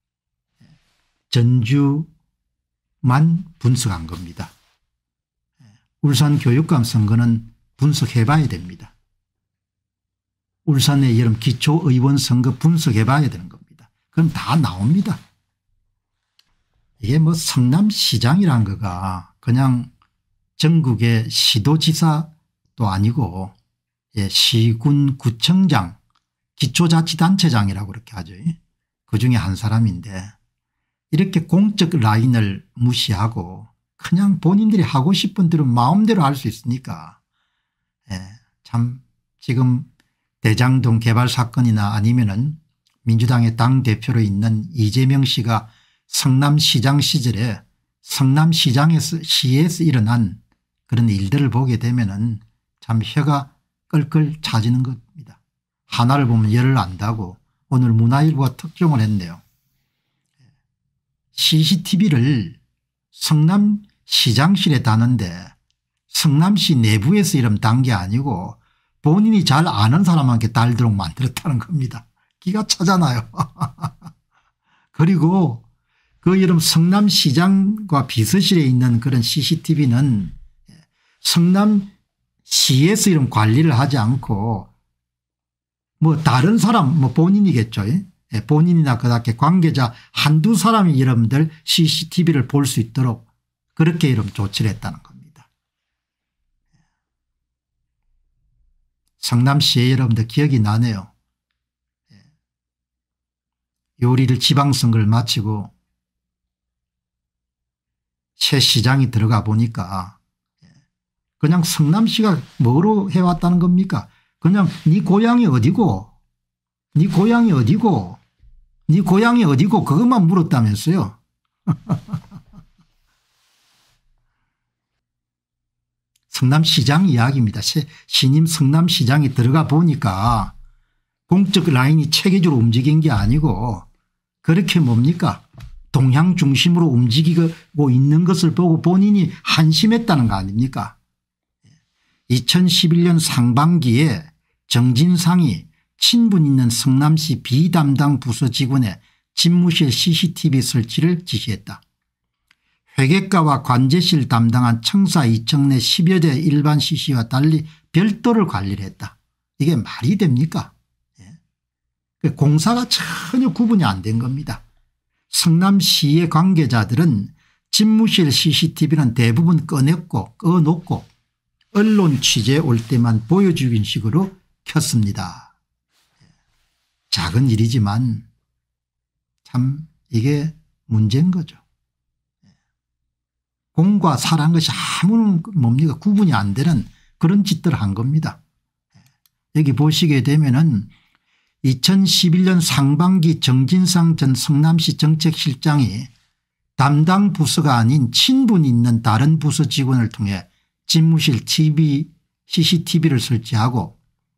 전주만 분석한 겁니다. 울산 교육감 선거는 분석해 봐야 됩니다. 울산의 여름 기초의원 선거 분석해 봐야 되는 겁니다. 그럼 다 나옵니다. 이게 뭐 성남시장이란 거가 그냥 전국의 시도지사도 아니고 시군 구청장 기초자치단체장이라고 그렇게 하죠. 그중에 한 사람인데 이렇게 공적 라인을 무시하고 그냥 본인들이 하고 싶은 대로 마음대로 할 수 있으니까 참 지금 대장동 개발 사건이나 아니면은 민주당의 당대표로 있는 이재명 씨가 성남시장 시절에 시에서 일어난 그런 일들을 보게 되면은 참 혀가 끌끌 차지는 겁니다. 하나를 보면 열을 안다고 오늘 문화일보가 특종을 했네요. CCTV를 성남시장실에 다는데 성남시 내부에서 이름 단 게 아니고 본인이 잘 아는 사람한테 달도록 만들었다는 겁니다. 기가 차잖아요. 그리고 그 이름 성남시장과 비서실에 있는 그런 CCTV는 성남시에서 이런 관리를 하지 않고 뭐 다른 사람 뭐 본인이겠죠. 본인이나 그다음에 관계자 한두 사람이 여러분들 CCTV를 볼 수 있도록 그렇게 이름 조치를 했다는 겁니다. 성남시에 여러분들 기억이 나네요. 요리를 지방선거를 마치고 새 시장이 들어가 보니까 그냥 성남시가 뭐로 해왔다는 겁니까? 그냥 네 고향이 어디고 네 고향이 어디고 네 고향이 어디고 그것만 물었다면서요. 성남시장 이야기입니다. 신임 성남시장이 들어가 보니까 공적 라인이 체계적으로 움직인 게 아니고 그렇게 뭡니까 동향 중심으로 움직이고 있는 것을 보고 본인이 한심했다는 거 아닙니까. 2011년 상반기에 정진상이 친분 있는 성남시 비담당 부서 직원의 집무실 CCTV 설치를 지시했다. 회계과와 관제실 담당한 청사 2층 내 10여 대 일반 CC와 달리 별도를 관리를 했다. 이게 말이 됩니까? 공사가 전혀 구분이 안 된 겁니다. 성남시의 관계자들은 집무실 CCTV는 대부분 꺼놓고 언론 취재 올 때만 보여주긴 식으로 켰습니다. 작은 일이지만 참 이게 문제인 거죠. 공과 사라는 것이 아무런 뭡니까 구분이 안 되는 그런 짓들을 한 겁니다. 여기 보시게 되면은 2011년 상반기 정진상 전 성남시 정책실장이 담당 부서가 아닌 친분 있는 다른 부서 직원을 통해 집무실 CCTV를 설치하고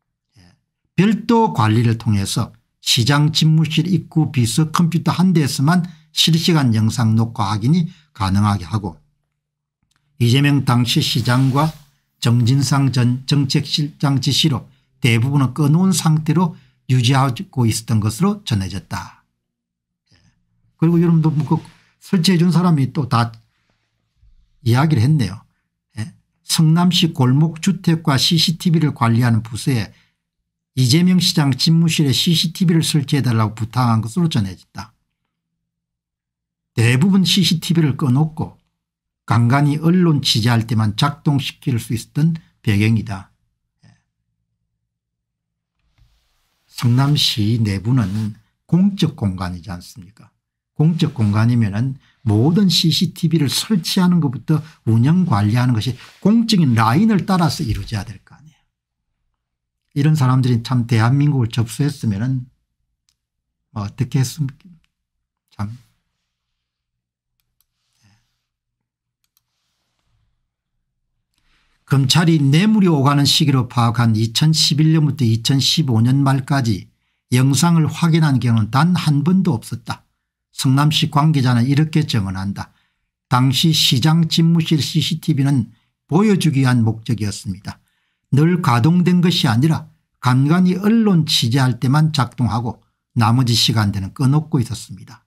별도 관리를 통해서 시장 집무실 입구 비서 컴퓨터 한 대에서만 실시간 영상 녹화 확인이 가능하게 하고 이재명 당시 시장과 정진상 전 정책실장 지시로 대부분은 꺼놓은 상태로 유지하고 있었던 것으로 전해졌다. 그리고 여러분도 그 설치해 준 사람이 또 다 이야기를 했네요. 성남시 골목주택과 CCTV를 관리하는 부서에 이재명 시장 집무실에 CCTV를 설치해달라고 부탁한 것으로 전해졌다. 대부분 CCTV를 꺼놓고 간간히 언론 취재할 때만 작동시킬 수 있었던 배경이다. 성남시 내부는 공적 공간이지 않습니까? 공적 공간이면은 모든 CCTV를 설치하는 것부터 운영 관리하는 것이 공적인 라인을 따라서 이루어져야 될 거 아니에요. 이런 사람들이 참 대한민국을 접수했으면은 뭐 어떻게 했습니까? 참. 검찰이 뇌물이 오가는 시기로 파악한 2011년부터 2015년 말까지 영상을 확인한 경우는 단 한 번도 없었다. 성남시 관계자는 이렇게 증언한다. 당시 시장 집무실 CCTV는 보여주기 위한 목적이었습니다. 늘 가동된 것이 아니라 간간히 언론 취재할 때만 작동하고 나머지 시간대는 꺼놓고 있었습니다.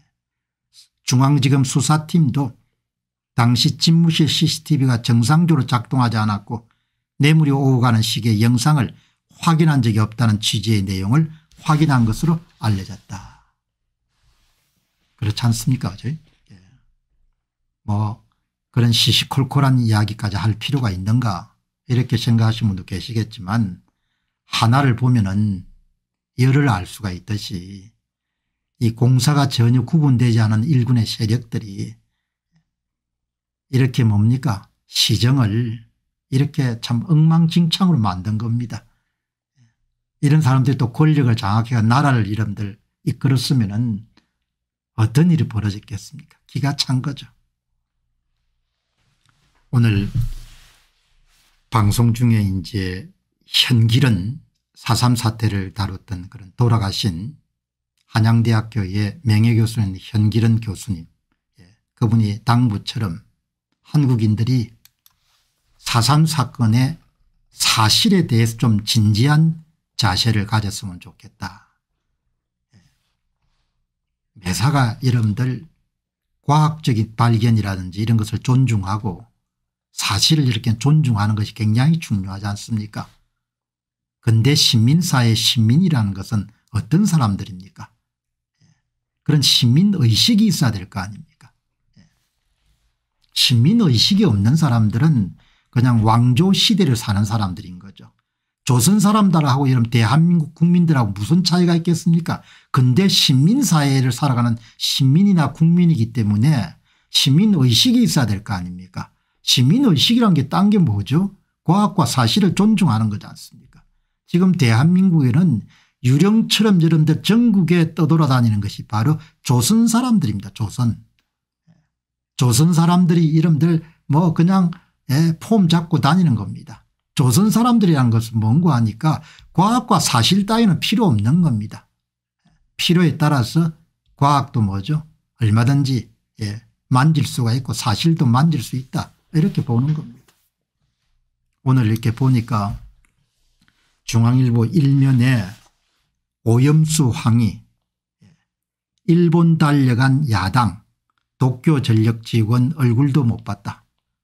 중앙지검 수사팀도 당시 집무실 CCTV가 정상적으로 작동하지 않았고 뇌물이 오고 가는 시기에 영상을 확인한 적이 없다는 취지의 내용을 확인한 것으로 알려졌다. 그렇지 않습니까? 뭐 그런 시시콜콜한 이야기까지 할 필요가 있는가 이렇게 생각하시는 분도 계시겠지만 하나를 보면은 열을 알 수가 있듯이 이 공사가 전혀 구분되지 않은 일군의 세력들이 이렇게 뭡니까 시정을 이렇게 참 엉망진창으로 만든 겁니다. 이런 사람들이 또 권력을 장악해서 나라를 이름들 이끌었으면은 어떤 일이 벌어졌겠습니까? 기가 찬 거죠. 오늘 방송 중에 이제 현길은 4.3 사태를 다뤘던 그런 돌아가신 한양대학교의 명예교수인 현길은 교수님, 그분이 당부처럼 한국인들이 4.3 사건의 사실에 대해서 좀 진지한 자세를 가졌으면 좋겠다. 매사가 여러분들 과학적인 발견이라든지 이런 것을 존중하고 사실을 이렇게 존중하는 것이 굉장히 중요하지 않습니까? 근대 시민사회 시민이라는 것은 어떤 사람들입니까? 그런 시민의식이 있어야 될 거 아닙니까? 시민의식이 없는 사람들은 그냥 왕조 시대를 사는 사람들인 거죠. 조선 사람들하고 여러분 대한민국 국민들하고 무슨 차이가 있겠습니까? 근데 시민사회를 살아가는 시민이나 국민이기 때문에 시민의식이 있어야 될 거 아닙니까? 시민의식이란 게 딴 게 뭐죠? 과학과 사실을 존중하는 거지 않습니까? 지금 대한민국에는 유령처럼 여러분들 전국에 떠돌아다니는 것이 바로 조선 사람들입니다. 조선 사람들이 여러분들 뭐 그냥 폼 잡고 다니는 겁니다. 조선 사람들이라는 것은 뭔고 하니까 과학과 사실 따위는 필요 없는 겁니다. 필요에 따라서 과학도 뭐죠? 얼마든지 만질 수가 있고 사실도 만질 수 있다. 이렇게 보는 겁니다. 오늘 이렇게 보니까 중앙일보 일면에 오염수 항의, 일본 달려간 야당, 도쿄 전력 직원 얼굴도 못 봤다.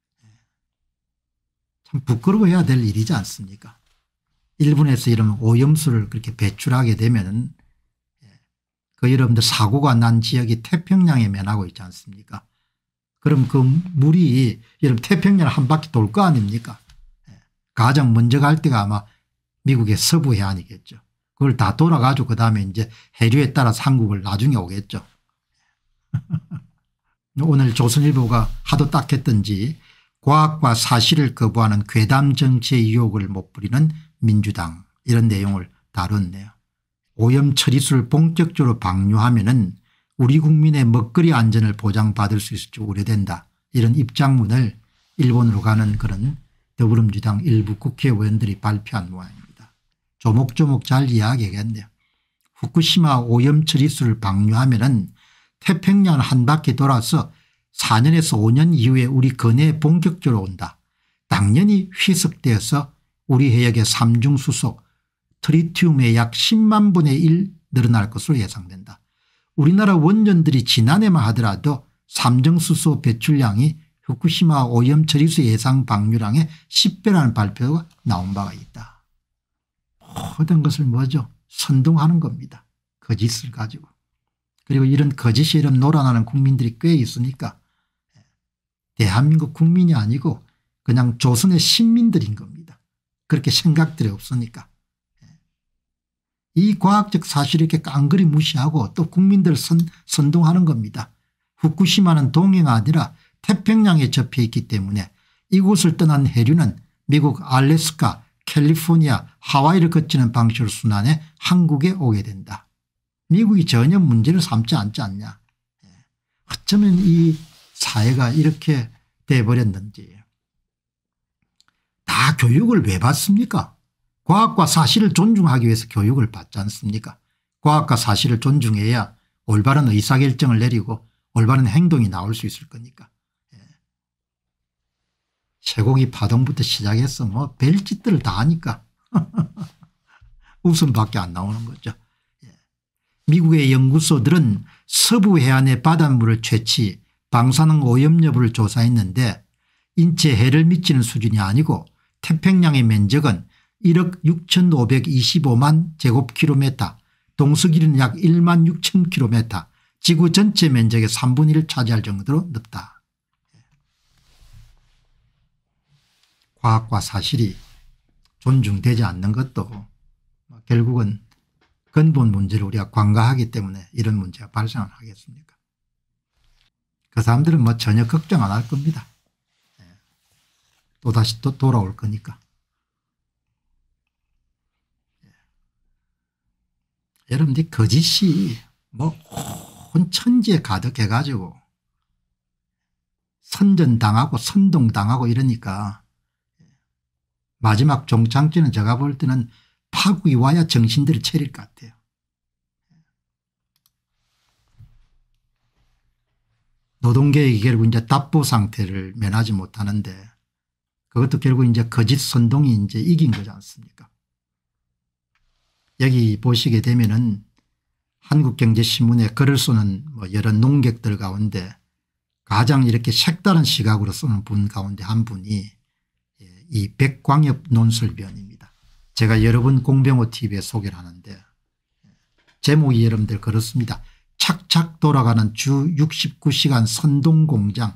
참 부끄러워해야 될 일이지 않습니까? 일본에서 이런 오염수를 그렇게 배출하게 되면 그 여러분들 사고가 난 지역이 태평양에 면하고 있지 않습니까? 그럼 그 물이 여러분 태평양을 한 바퀴 돌 거 아닙니까? 가장 먼저 갈 때가 아마 미국의 서부 해안이겠죠. 그걸 다 돌아가지고 그다음에 이제 해류에 따라서 한국을 나중에 오겠죠. 오늘 조선일보가 하도 딱했던지 과학과 사실을 거부하는 괴담 정치의 유혹을 못 부리는 민주당 이런 내용을 다뤘네요. 오염 처리수를 본격적으로 방류하면은 우리 국민의 먹거리 안전을 보장받을 수 있을지 우려된다. 이런 입장문을 일본으로 가는 그런 더불어민주당 일부 국회의원들이 발표한 모양입니다. 조목조목 잘 이야기하겠네요. 후쿠시마 오염 처리수를 방류하면은 태평양을 한 바퀴 돌아서 4년에서 5년 이후에 우리 근해에 본격적으로 온다. 당연히 희석되어서 우리 해역의 삼중수소 트리튬의 약 10만 분의 1 늘어날 것으로 예상된다. 우리나라 원전들이 지난해만 하더라도 삼중수소 배출량이 후쿠시마 오염 처리수 예상 방류량의 10배라는 발표가 나온 바가 있다. 모든 것을 뭐죠? 선동하는 겁니다. 거짓을 가지고. 그리고 이런 거짓이 이런 놀아나는 국민들이 꽤 있으니까 대한민국 국민이 아니고 그냥 조선의 신민들인 겁니다. 그렇게 생각들이 없으니까. 이 과학적 사실을 이렇게 깡그리 무시하고 또 국민들을 선동하는 겁니다. 후쿠시마는 동해가 아니라 태평양에 접해 있기 때문에 이곳을 떠난 해류는 미국 알래스카 캘리포니아 하와이를 거치는 방식으로 순환해 한국에 오게 된다. 미국이 전혀 문제를 삼지 않지 않냐. 어쩌면 이 사회가 이렇게 돼버렸는지. 다 교육을 왜 받습니까? 과학과 사실을 존중하기 위해서 교육을 받지 않습니까? 과학과 사실을 존중해야 올바른 의사결정을 내리고 올바른 행동이 나올 수 있을 거니까. 쇠고기 파동부터 시작해서 뭐 별짓들을 다 하니까 웃음밖에 안 나오는 거죠. 미국의 연구소들은 서부 해안의 바닷물을 채취 방사능 오염 여부를 조사했는데 인체에 해를 미치는 수준이 아니고 태평양의 면적은 1억 6,525만 제곱킬로미터, 동서길이는 약 1만 6천 킬로미터, 지구 전체 면적의 3분의 1을 차지할 정도로 넓다. 과학과 사실이 존중되지 않는 것도 결국은 근본 문제를 우리가 관가하기 때문에 이런 문제가 발생을 하겠습니까? 그 사람들은 뭐 전혀 걱정 안 할 겁니다. 또다시 또 돌아올 거니까. 여러분들 거짓이 뭐 온 천지에 가득해 가지고 선전당하고 선동당하고 이러니까 마지막 종착지는 제가 볼 때는 파국이 와야 정신들이 차릴 것 같아요. 노동계획이 결국 이제 답보 상태를 면하지 못하는데 그것도 결국 이제 거짓 선동이 이제 이긴 거지 않습니까? 여기 보시게 되면은 한국경제신문에 글을 쓰는 뭐 여러 농객들 가운데 가장 이렇게 색다른 시각으로 쓰는 분 가운데 한 분이 이 백광엽 논설위원입니다. 제가 여러 번 공병호 TV에 소개를 하는데 제목이 여러분들 그렇습니다. 착착 돌아가는 주 69시간 선동공장.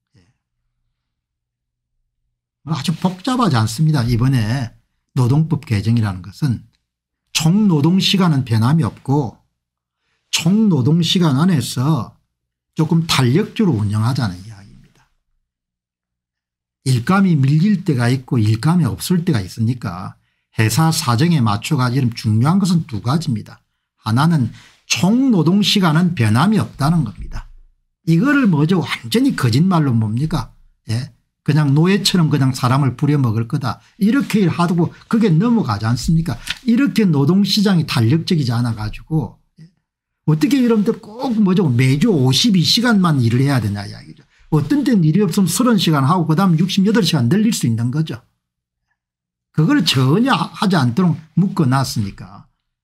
아주 복잡하지 않습니다. 이번에 노동법 개정이라는 것은 총노동시간은 변함이 없고 총노동시간 안에서 조금 탄력적으로 운영하자는 이야기입니다. 일감이 밀릴 때가 있고 일감이 없을 때가 있으니까 회사 사정에 맞춰가 이런 중요한 것은 두 가지입니다. 하나는 총 노동시간은 변함이 없다는 겁니다. 이거를 뭐죠 완전히 거짓말로 뭡니까 예? 그냥 노예처럼 그냥 사람을 부려먹을 거다 이렇게 하고 그게 넘어가지 않습니까. 이렇게 노동시장이 탄력적이지 않아 가지고 어떻게 여러분들 꼭 뭐죠 매주 52시간만 일을 해야 되냐 이야기죠. 어떤 때는 일이 없으면 30시간 하고 그다음 68시간 늘릴 수 있는 거죠. 그걸 전혀 하지 않도록 묶어놨으니까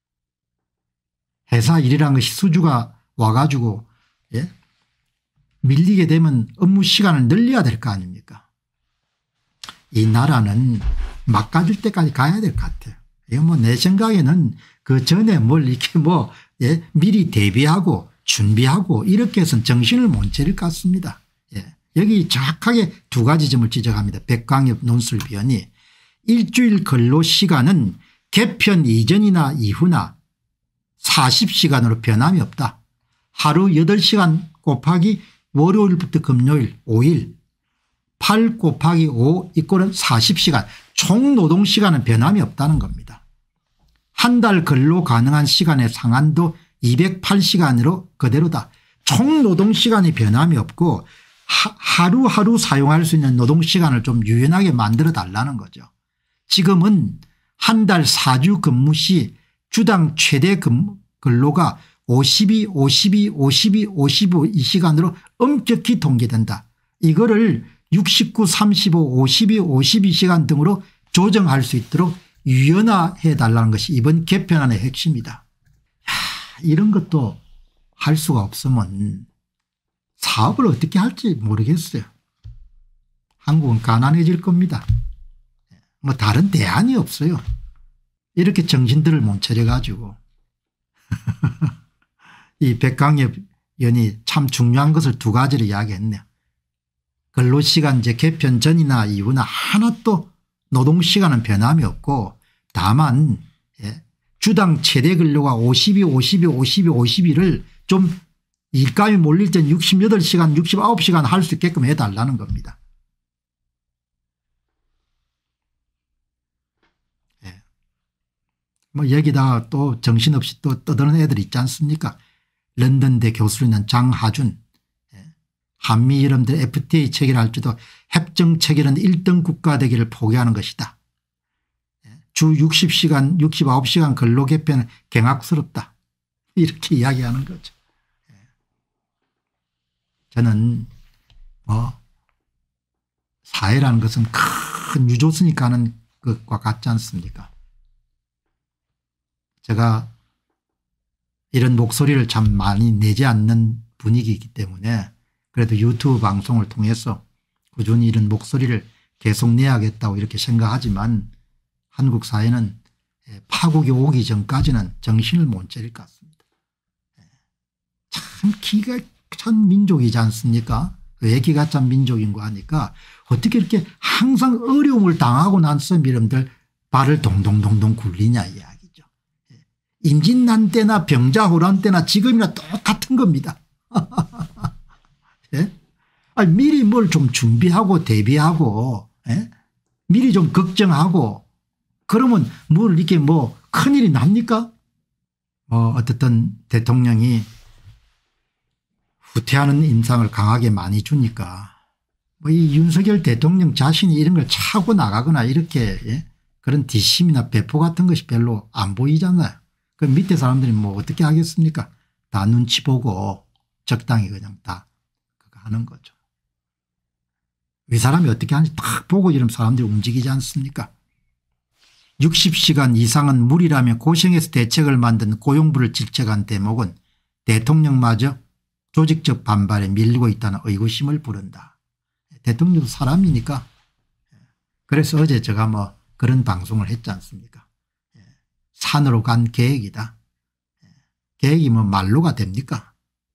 회사 일이라는 것이 수주가 와가지고 예? 밀리게 되면 업무 시간을 늘려야 될 거 아닙니까. 이 나라는 막가질 때까지 가야 될 것 같아요. 이거 뭐 내 생각에는 그 전에 뭘 이렇게 뭐 예? 미리 대비하고 준비하고 이렇게 해서는 정신을 못 차릴 것 같습니다. 예. 여기 정확하게 두 가지 점을 지적합니다. 백광엽 논술위원이 일주일 근로시간은 개편 이전이나 이후나 40시간으로 변함이 없다. 하루 8시간 곱하기 월요일부터 금요일 5일 8 곱하기 5 이꼴은 40시간 총 노동시간은 변함이 없다는 겁니다. 한 달 근로 가능한 시간의 상한도 208시간으로 그대로다. 총 노동시간이 변함이 없고 하루하루 사용할 수 있는 노동시간을 좀 유연하게 만들어 달라는 거죠. 지금은 한 달 4주 근무 시 주당 최대 근로가 52, 52, 52, 55 이 시간으로 엄격히 통계된다. 이거를 69, 35, 52, 52시간 등으로 조정할 수 있도록 유연화해 달라는 것이 이번 개편안의 핵심이다. 이런 것도 할 수가 없으면 사업을 어떻게 할지 모르겠어요. 한국은 가난해질 겁니다. 뭐 다른 대안이 없어요. 이렇게 정신들을 못 차려 가지고 이 백광엽 의원이 참 중요한 것을 두 가지를 이야기했네요. 근로시간제 개편 전이나 이후나 하나도 노동시간은 변함이 없고 다만 예, 주당 최대 근로가 52 52 52 52를 좀 일감이 몰릴 땐 68시간 69시간 할 수 있게끔 해달라는 겁니다. 예. 뭐 여기다가 또 정신없이 또 떠드는 애들 있지 않습니까. 런던대 교수로 있는 장하준 한미 여러분들 FTA 체결할 때도 협정 체결은 1등 국가 되기를 포기하는 것이다. 주 60시간 69시간 근로 개편은 경악스럽다. 이렇게 이야기하는 거죠. 저는 뭐 사회라는 것은 큰 유조선이 가는 것과 같지 않습니까. 제가 이런 목소리를 참 많이 내지 않는 분위기이기 때문에 그래도 유튜브 방송을 통해서 꾸준히 이런 목소리를 계속 내야겠다고 이렇게 생각하지만 한국 사회는 파국이 오기 전까지는 정신을 못 차릴 것 같습니다. 참 기가 찬 민족이지 않습니까. 왜 기가 찬 민족인 거 하니까 어떻게 이렇게 항상 어려움을 당하고 나서 여러분들 발을 동동동동 굴리냐 이야기죠. 임진난 때나 병자호란 때나 지금이나 똑같은 겁니다. 예? 아니 미리 뭘 좀 준비하고 대비하고 예? 미리 좀 걱정하고 그러면 뭘 이렇게 뭐 큰일이 납니까? 어쨌든 대통령이 후퇴하는 인상을 강하게 많이 주니까 뭐 이 윤석열 대통령 자신이 이런 걸 차고 나가거나 이렇게 예? 그런 뒷심이나 배포 같은 것이 별로 안 보이잖아요. 그 밑에 사람들이 뭐 어떻게 하겠습니까? 다 눈치 보고 적당히 그냥 다 하는 거죠. 위 사람이 어떻게 하는지 딱 보고 이런 사람들이 움직이지 않습니까? 60시간 이상은 무리라며 고생해서 대책을 만든 고용부를 질책한 대목은 대통령마저 조직적 반발에 밀리고 있다는 의구심을 부른다. 대통령도 사람이니까. 그래서 어제 제가 뭐 그런 방송을 했지 않습니까? 산으로 간 계획이다. 계획이 뭐 말로가 됩니까?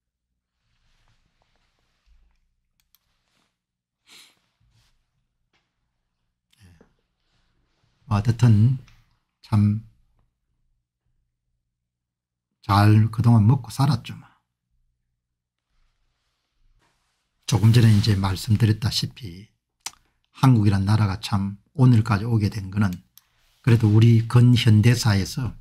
어쨌든 참 잘 그동안 먹고 살았죠. 조금 전에 이제 말씀드렸다시피 한국이란 나라가 참 오늘까지 오게 된 거는 그래도 우리 근현대사에서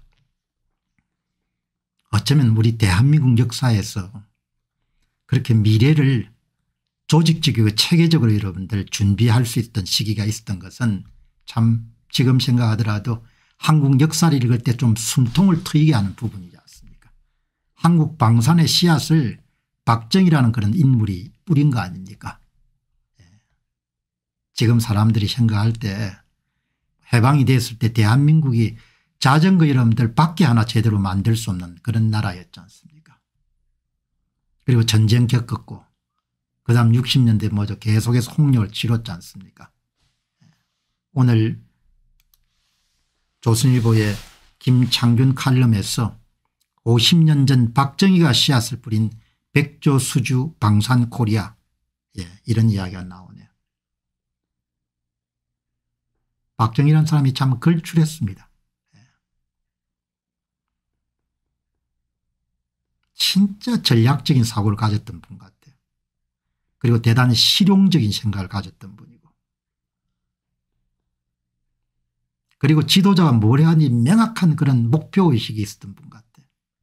어쩌면 우리 대한민국 역사에서 그렇게 미래를 조직적이고 체계적으로 여러분들 준비할 수 있던 시기가 있었던 것은 참 지금 생각하더라도 한국 역사를 읽을 때 좀 숨통을 트이게 하는 부분이지 않습니까? 한국 방산의 씨앗을 박정희라는 그런 인물이 뿌린 거 아닙니까? 지금 사람들이 생각할 때 해방이 됐을 때 대한민국이 자전거 여러분들 밖에 하나 제대로 만들 수 없는 그런 나라였지 않습니까? 그리고 전쟁 겪었고 그다음 60년대 뭐죠 계속해서 홍역을 치렀지 않습니까? 오늘 조선일보의 김창균 칼럼에서 50년 전 박정희가 씨앗을 뿌린 백조수주 방산코리아 이런 이야기가 나오네요. 박정희라는 사람이 참 걸출했습니다. 진짜 전략적인 사고를 가졌던 분 같아요. 그리고 대단히 실용적인 생각을 가졌던 분이고 그리고 지도자가 뭘 해야 하는지 명확한 그런 목표의식이 있었던 분 같아요.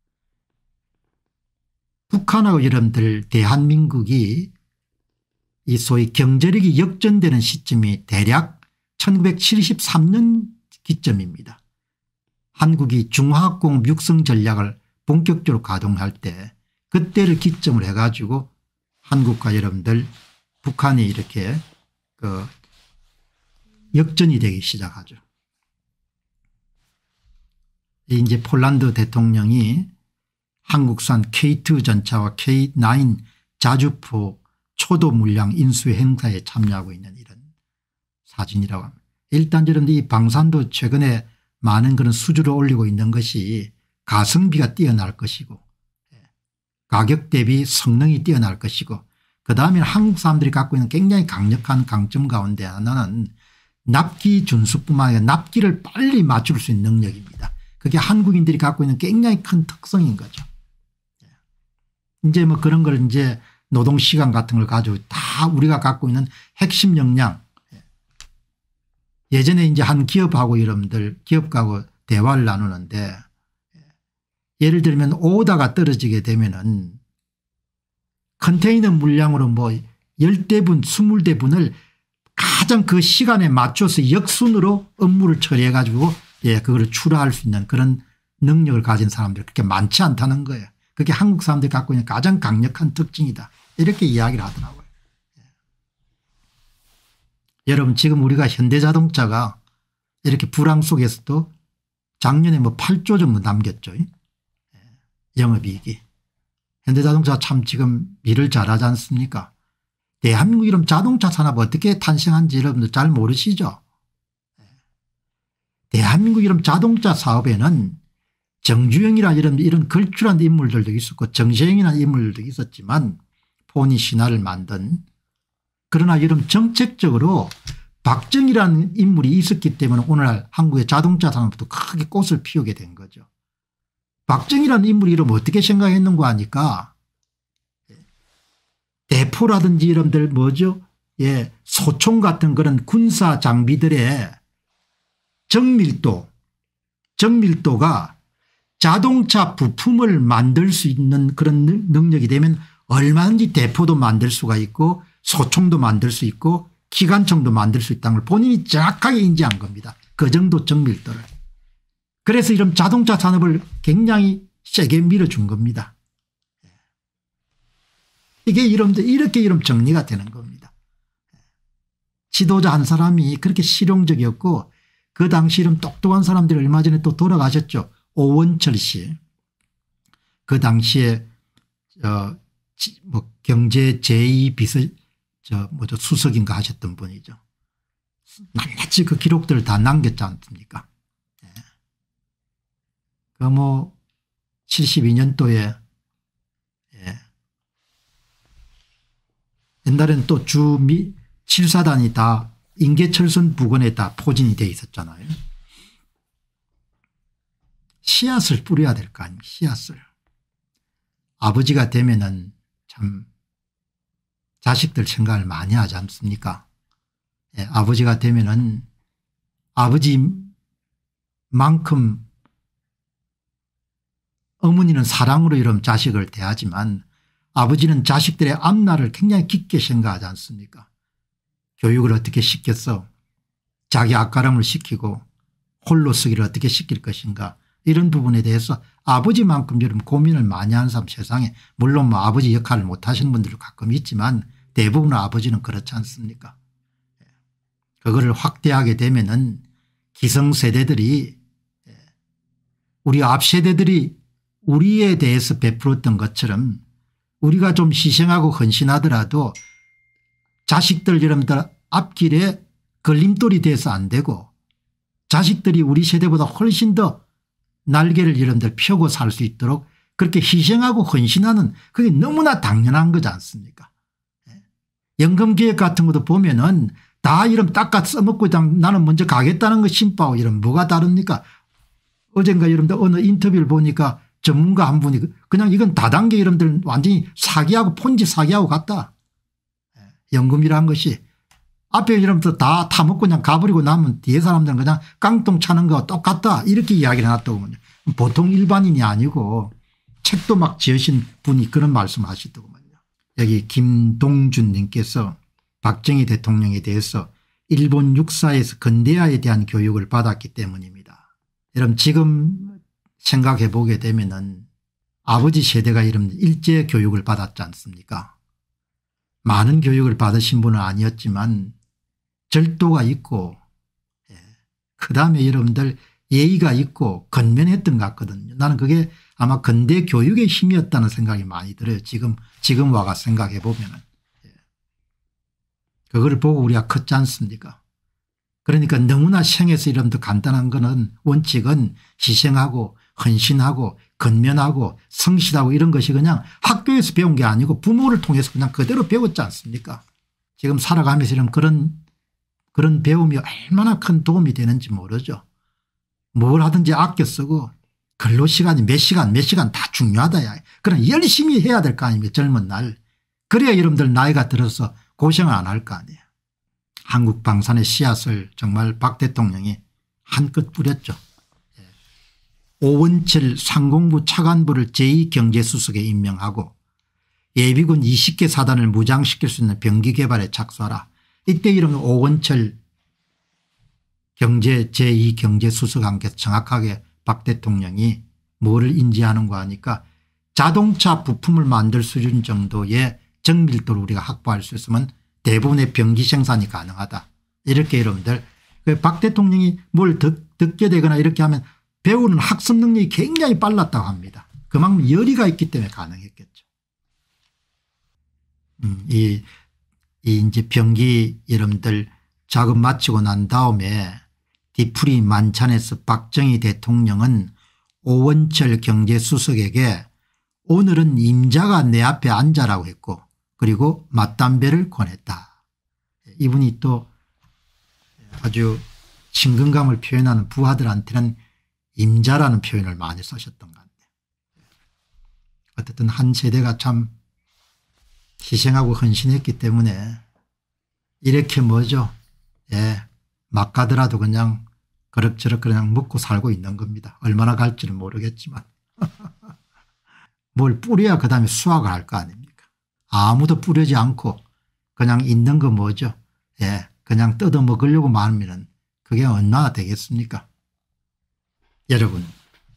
북한하고 여러분들 대한민국이 이 소위 경제력이 역전되는 시점이 대략 1973년 기점입니다. 한국이 중화학공 육성 전략을 본격적으로 가동할 때 그때를 기점으로 해가지고 한국과 여러분들 북한이 이렇게 역전이 되기 시작하죠. 이제 폴란드 대통령이 한국산 K2 전차와 K9 자주포 초도 물량 인수 행사에 참여하고 있는 이런 사진이라고 합니다. 일단 여러분들 이 방산도 최근에 많은 그런 수주를 올리고 있는 것이 가성비가 뛰어날 것이고 가격 대비 성능이 뛰어날 것이고 그다음에 한국 사람들이 갖고 있는 굉장히 강력한 강점 가운데 하나는 납기 준수뿐만 아니라 납기를 빨리 맞출 수 있는 능력입니다. 그게 한국인들이 갖고 있는 굉장히 큰 특성인 거죠. 이제 뭐 그런 걸 이제 노동시간 같은 걸 가지고 다 우리가 갖고 있는 핵심 역량 예전에 이제 한 기업하고 여러분들 기업하고 대화를 나누는데 예를 들면 오다가 떨어지게 되면은 컨테이너 물량으로 뭐 10대분 20대분을 가장 그 시간에 맞춰서 역순으로 업무를 처리해 가지고 그걸 출하할 수 있는 그런 능력을 가진 사람들이 그렇게 많지 않다는 거예요. 그게 한국 사람들이 갖고 있는 가장 강력한 특징이다. 이렇게 이야기를 하더라고요. 여러분 지금 우리가 현대자동차가 이렇게 불황 속에서도 작년에 뭐 8조 정도 남겼죠. 영업이익이. 현대자동차가 참 지금 일을 잘하지 않습니까? 대한민국 이런 자동차 산업 어떻게 탄생한지 여러분들 잘 모르시죠? 대한민국 이런 자동차 사업에는 정주영이라 이런 걸출한 인물들도 있었고 정세영이라는 인물들도 있었지만 폰이 신화를 만든 그러나 이런 정책적으로 박정희라는 인물이 있었기 때문에 오늘날 한국의 자동차 산업도 크게 꽃을 피우게 된 거죠. 박정희라는 인물이 이러면 어떻게 생각했는가 하니까 대포라든지 이런들 뭐죠 소총 같은 그런 군사 장비들의 정밀도가 자동차 부품을 만들 수 있는 그런 능력이 되면 얼마든지 대포도 만들 수가 있고 소총도 만들 수 있고 기관총도 만들 수 있다는 걸 본인이 정확하게 인지한 겁니다. 그 정도 정밀도를. 그래서 이런 자동차 산업을 굉장히 세게 밀어준 겁니다. 이게 이렇게 정리가 되는 겁니다. 지도자 한 사람이 그렇게 실용적이었고 그 당시 이런 똑똑한 사람들이 얼마 전에 또 돌아가셨죠. 오원철 씨. 그 당시에 뭐 경제 제2 수석인가 하셨던 분이죠. 낱낱이 그 기록들을 다 남겼지 않습니까? 그 뭐 72년도에 옛날에는 또 주 7사단이 다 인계철선 부근에 다 포진이 돼 있었잖아요. 씨앗을 뿌려야 될 거 아닙니까? 씨앗을. 아버지가 되면은 참 자식들 생각을 많이 하지 않습니까? 아버지가 되면은 아버지 어머니는 사랑으로 이런 자식을 대하지만 아버지는 자식들의 앞날을 굉장히 깊게 생각하지 않습니까? 교육을 어떻게 시켰어? 자기 앞가림을 시키고 홀로 서기를 어떻게 시킬 것인가? 이런 부분에 대해서 아버지만큼 여러분 고민을 많이 하는 사람 세상에 물론 뭐 아버지 역할을 못 하시는 분들도 가끔 있지만 대부분의 아버지는 그렇지 않습니까? 그거를 확대하게 되면은 기성세대들이 우리 앞 세대들이 우리에 대해서 베풀었던 것처럼 우리가 좀 희생하고 헌신하더라도 자식들 여러분들 앞길에 걸림돌이 돼서 안 되고 자식들이 우리 세대보다 훨씬 더 날개를 여러분들 펴고 살 수 있도록 그렇게 희생하고 헌신하는 그게 너무나 당연한 거지 않습니까? 연금계획 같은 것도 보면은 다 이름 닦아 써먹고 나는 먼저 가겠다는 거 심파하고 이런 뭐가 다릅니까? 어젠가 여러분들 어느 인터뷰를 보니까 전문가 한 분이 그냥 이건 다단계 여러분들 완전히 사기하고 폰지 사기하고 같다. 연금이라는 것이 앞에 여러분들 다 타먹고 그냥 가버리고 나면 뒤에 사람들은 그냥 깡통 차는 거 똑같다 이렇게 이야기를 해놨더군요. 보통 일반인이 아니고 책도 막 지으신 분이 그런 말씀을 하시더군요. 여기 김동준 님께서 박정희 대통령에 대해서 일본 육사에서 근대화에 대한 교육을 받았기 때문입니다. 여러분 지금 생각해 보게 되면은 아버지 세대가 이런 일제 교육을 받았지 않습니까? 많은 교육을 받으신 분은 아니었지만 절도가 있고 그다음에 여러분들 예의가 있고 건면했던 것 같거든요. 나는 그게 아마 근대 교육의 힘이었다는 생각이 많이 들어요. 지금 와가 생각해 보면은. 그걸 보고 우리가 컸지 않습니까? 그러니까 너무나 생에서 이름도 간단한 거는 원칙은 희생하고 헌신하고 건면하고 성실하고 이런 것이 그냥 학교에서 배운 게 아니고 부모를 통해서 그냥 그대로 배웠지 않습니까? 지금 살아가면서 이런 그런 배움이 얼마나 큰 도움이 되는지 모르죠. 뭘 하든지 아껴 쓰고 근로시간이 몇 시간 다 중요하다. 그럼 열심히 해야 될 거 아닙니까? 젊은 날. 그래야 여러분들 나이가 들어서 고생을 안 할 거 아니에요. 한국 방산의 씨앗을 정말 박 대통령이 한껏 뿌렸죠. 오원철 상공부 차관부를 제2경제수석에 임명하고 예비군 20개 사단을 무장시킬 수 있는 병기 개발에 착수하라. 이때 이런 오원철 제2경제수석한테 정확하게 박 대통령이 뭐를 인지하는가 하니까 자동차 부품을 만들 수준 정도의 정밀도를 우리가 확보할 수 있으면 대부분의 병기 생산이 가능하다. 이렇게 여러분들 박 대통령이 뭘 듣게 되거나 이렇게 하면 배우는 학습 능력이 굉장히 빨랐다고 합니다. 그만큼 열의가 있기 때문에 가능했겠죠. 이 이제 병기 여러분들 작업 마치고 난 다음에 뒤풀이 만찬에서 박정희 대통령은 오원철 경제수석에게 오늘은 임자가 내 앞에 앉아라고 했고 그리고 맞담배를 권했다. 이분이 또 아주 친근감을 표현하는 부하들한테는 임자라는 표현을 많이 쓰셨던 것 같아요. 어쨌든 한 세대가 참 희생하고 헌신했기 때문에 이렇게 뭐죠. 막 가더라도 그냥 그럭저럭 그냥 먹고 살고 있는 겁니다. 얼마나 갈지는 모르겠지만. 뭘 뿌려야 그다음에 수확을 할 거 아닙니까? 아무도 뿌리지 않고 그냥 있는 거 뭐죠. 그냥 뜯어 먹으려고 말하면 그게 얼마나 되겠습니까? 여러분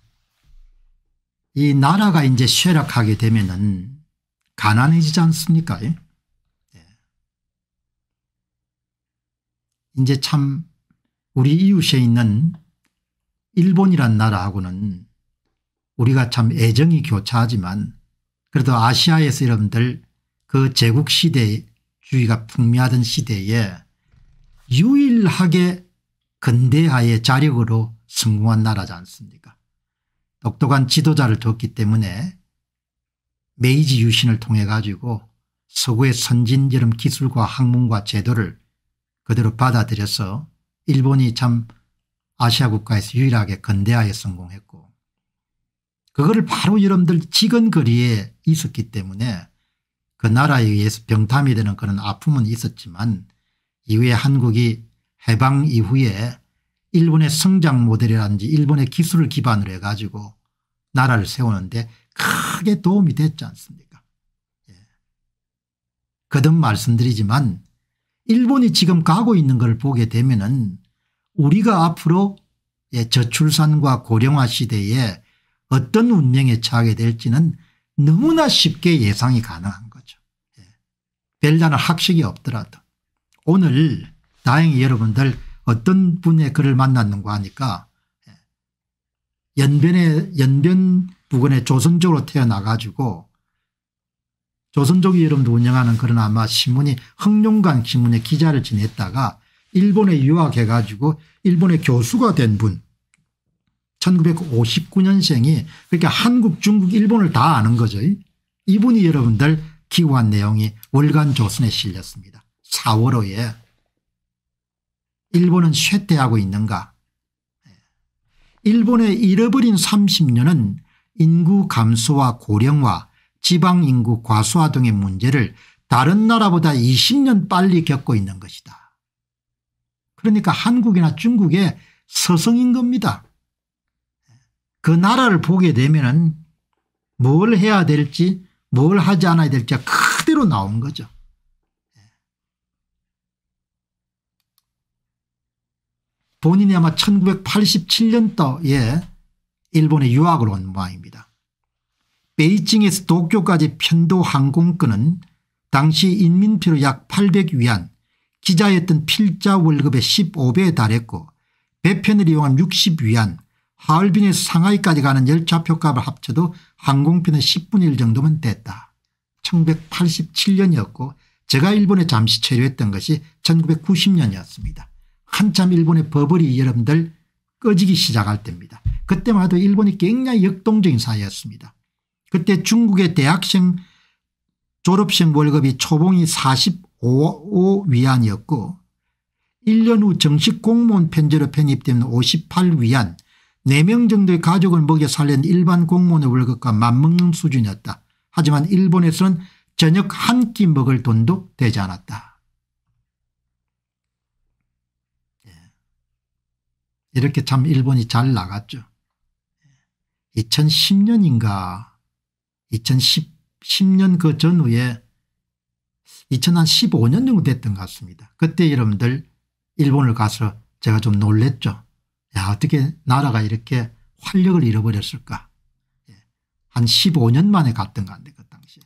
이 나라가 이제 쇠락하게 되면은 가난해지지 않습니까? 이제 참 우리 이웃에 있는 일본이란 나라하고는 우리가 참 애정이 교차하지만 그래도 아시아에서 여러분들 그 제국시대주의가 풍미하던 시대에 유일하게 근대화의 자력으로 성공한 나라지 않습니까? 똑똑한 지도자를 뒀기 때문에 메이지 유신을 통해 가지고 서구의 선진여름 기술과 학문과 제도를 그대로 받아들여서 일본이 참 아시아 국가에서 유일하게 근대화에 성공했고 그거를 바로 여러분들 지근거리에 있었기 때문에 그 나라에 의해서 병탐이 되는 그런 아픔은 있었지만 이후에 한국이 해방 이후에 일본의 성장 모델이라든지 일본의 기술을 기반으로 해가지고 나라를 세우는데 크게 도움이 됐지 않습니까? 예. 거듭 말씀드리지만 일본이 지금 가고 있는 걸 보게 되면은 우리가 앞으로 저출산과 고령화 시대에 어떤 운명에 처하게 될지는 너무나 쉽게 예상이 가능한 거죠. 예. 별다른 학식이 없더라도. 오늘 다행히 여러분들 어떤 분의 글을 만났는가 하니까 연변 부근에 조선족으로 태어나 가지고 조선족이 여러분들 운영하는 그런 아마 신문이 흑룡관 신문의 기자를 지냈다가 일본에 유학해 가지고 일본의 교수가 된 분 1959년생이 그러니까 한국 중국 일본을 다 아는 거죠. 이분이 여러분들 기고한 내용이 월간 조선에 실렸습니다. 4월호에 일본은 쇠퇴하고 있는가. 일본의 잃어버린 30년은 인구 감소와 고령화 지방인구 과소화 등의 문제를 다른 나라보다 20년 빨리 겪고 있는 것이다. 그러니까 한국이나 중국의 서성인 겁니다. 그 나라를 보게 되면은 뭘 해야 될지 뭘 하지 않아야 될지 그대로 나온 거죠. 본인이 아마 1987년도에 일본에 유학을 온 모양입니다. 베이징에서 도쿄까지 편도 항공권은 당시 인민피로 약 800위안 기자였던 필자 월급의 15배에 달했고 배편을 이용하면 60위안 하얼빈에서 상하이까지 가는 열차표값을 합쳐도 항공편의 10분의 1 정도면 됐다. 1987년이었고 제가 일본에 잠시 체류했던 것이 1990년이었습니다. 한참 일본의 버블이 여러분들 꺼지기 시작할 때입니다. 그때만 해도 일본이 굉장히 역동적인 사회였습니다. 그때 중국의 대학생 졸업생 월급이 초봉이 45위안이었고 1년 후 정식 공무원 편제로 편입되면 58위안 4명 정도의 가족을 먹여 살리는 일반 공무원의 월급과 맞먹는 수준이었다. 하지만 일본에서는 저녁 한 끼 먹을 돈도 되지 않았다. 이렇게 참 일본이 잘 나갔죠. 2010년인가 2010년 그 전후에 2015년 정도 됐던 것 같습니다. 그때 여러분들 일본을 가서 제가 좀 놀랬죠. 야, 어떻게 나라가 이렇게 활력을 잃어버렸을까. 한 15년 만에 갔던 것 같은데 그 당시에.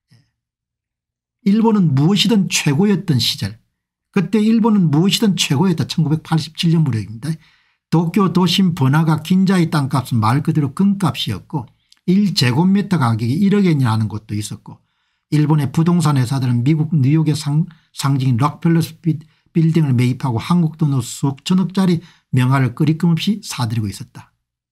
일본은 무엇이든 최고였던 시절. 그때 일본은 무엇이든 최고였다. 1987년 무렵입니다. 도쿄 도심 번화가 긴자이 땅값은 말 그대로 금값이었고 1제곱미터 가격이 1억엔이나 하는 곳도 있었고 일본의 부동산 회사들은 미국 뉴욕의 상징인 록펠러스 빌딩을 매입하고 한국 돈으로 수천억짜리 명화를 끊임없이 사들이고 있었다.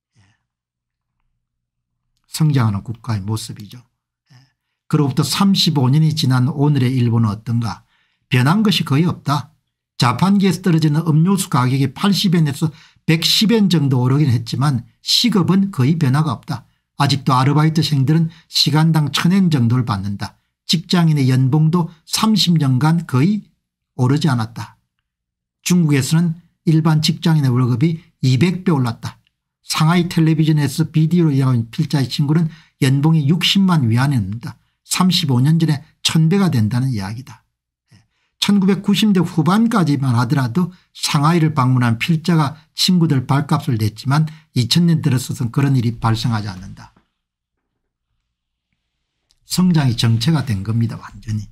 성장하는 국가의 모습이죠. 그로부터 35년이 지난 오늘의 일본은 어떤가. 변한 것이 거의 없다. 자판기에서 떨어지는 음료수 가격이 80엔에서 110엔 정도 오르긴 했지만 시급은 거의 변화가 없다. 아직도 아르바이트생들은 시간당 1000엔 정도를 받는다. 직장인의 연봉도 30년간 거의 오르지 않았다. 중국에서는 일반 직장인의 월급이 200배 올랐다. 상하이 텔레비전에서 비디오로 이야기한 필자의 친구는 연봉이 60만 위안이었다. 35년 전에 1000배가 된다는 이야기다. 1990대 후반까지만 하더라도 상하이를 방문한 필자가 친구들 발값을 냈지만 2000년 들어서는 그런 일이 발생하지 않는다. 성장이 정체가 된 겁니다. 완전히.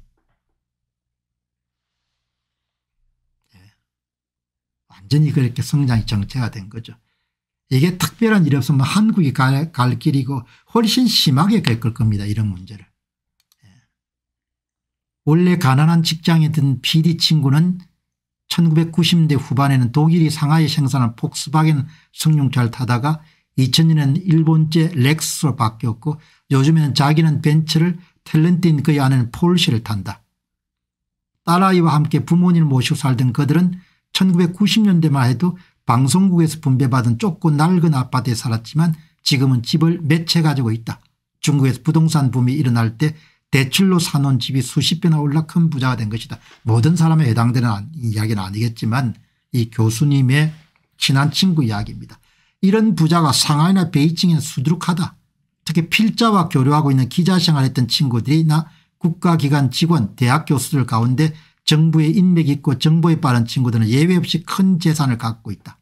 완전히 그렇게 성장이 정체가 된 거죠. 이게 특별한 일이 없으면 한국이 갈 길이고 훨씬 심하게 겪을 겁니다. 이런 문제를. 원래 가난한 직장에 든 PD 친구는 1990년대 후반에는 독일이 상하이에 생산한 폭스바겐 승용차를 타다가 2000년에는 일본제 렉스로 바뀌었고 요즘에는 자기는 벤츠를 탤런트인 그의 아내는 폴쉐를 탄다. 딸아이와 함께 부모님을 모시고 살던 그들은 1990년대만 해도 방송국에서 분배받은 좁고 낡은 아파트에 살았지만 지금은 집을 몇 채 가지고 있다. 중국에서 부동산 붐이 일어날 때 대출로 사놓은 집이 수십 배나 올라 큰 부자가 된 것이다. 모든 사람에 해당되는 이야기는 아니겠지만 이 교수님의 친한 친구 이야기입니다. 이런 부자가 상하이나 베이징에 수두룩하다. 특히 필자와 교류하고 있는 기자생활했던 친구들이나 국가기관 직원 대학 교수들 가운데 정부에 인맥이 있고 정보에 빠른 친구들은 예외 없이 큰 재산을 갖고 있다.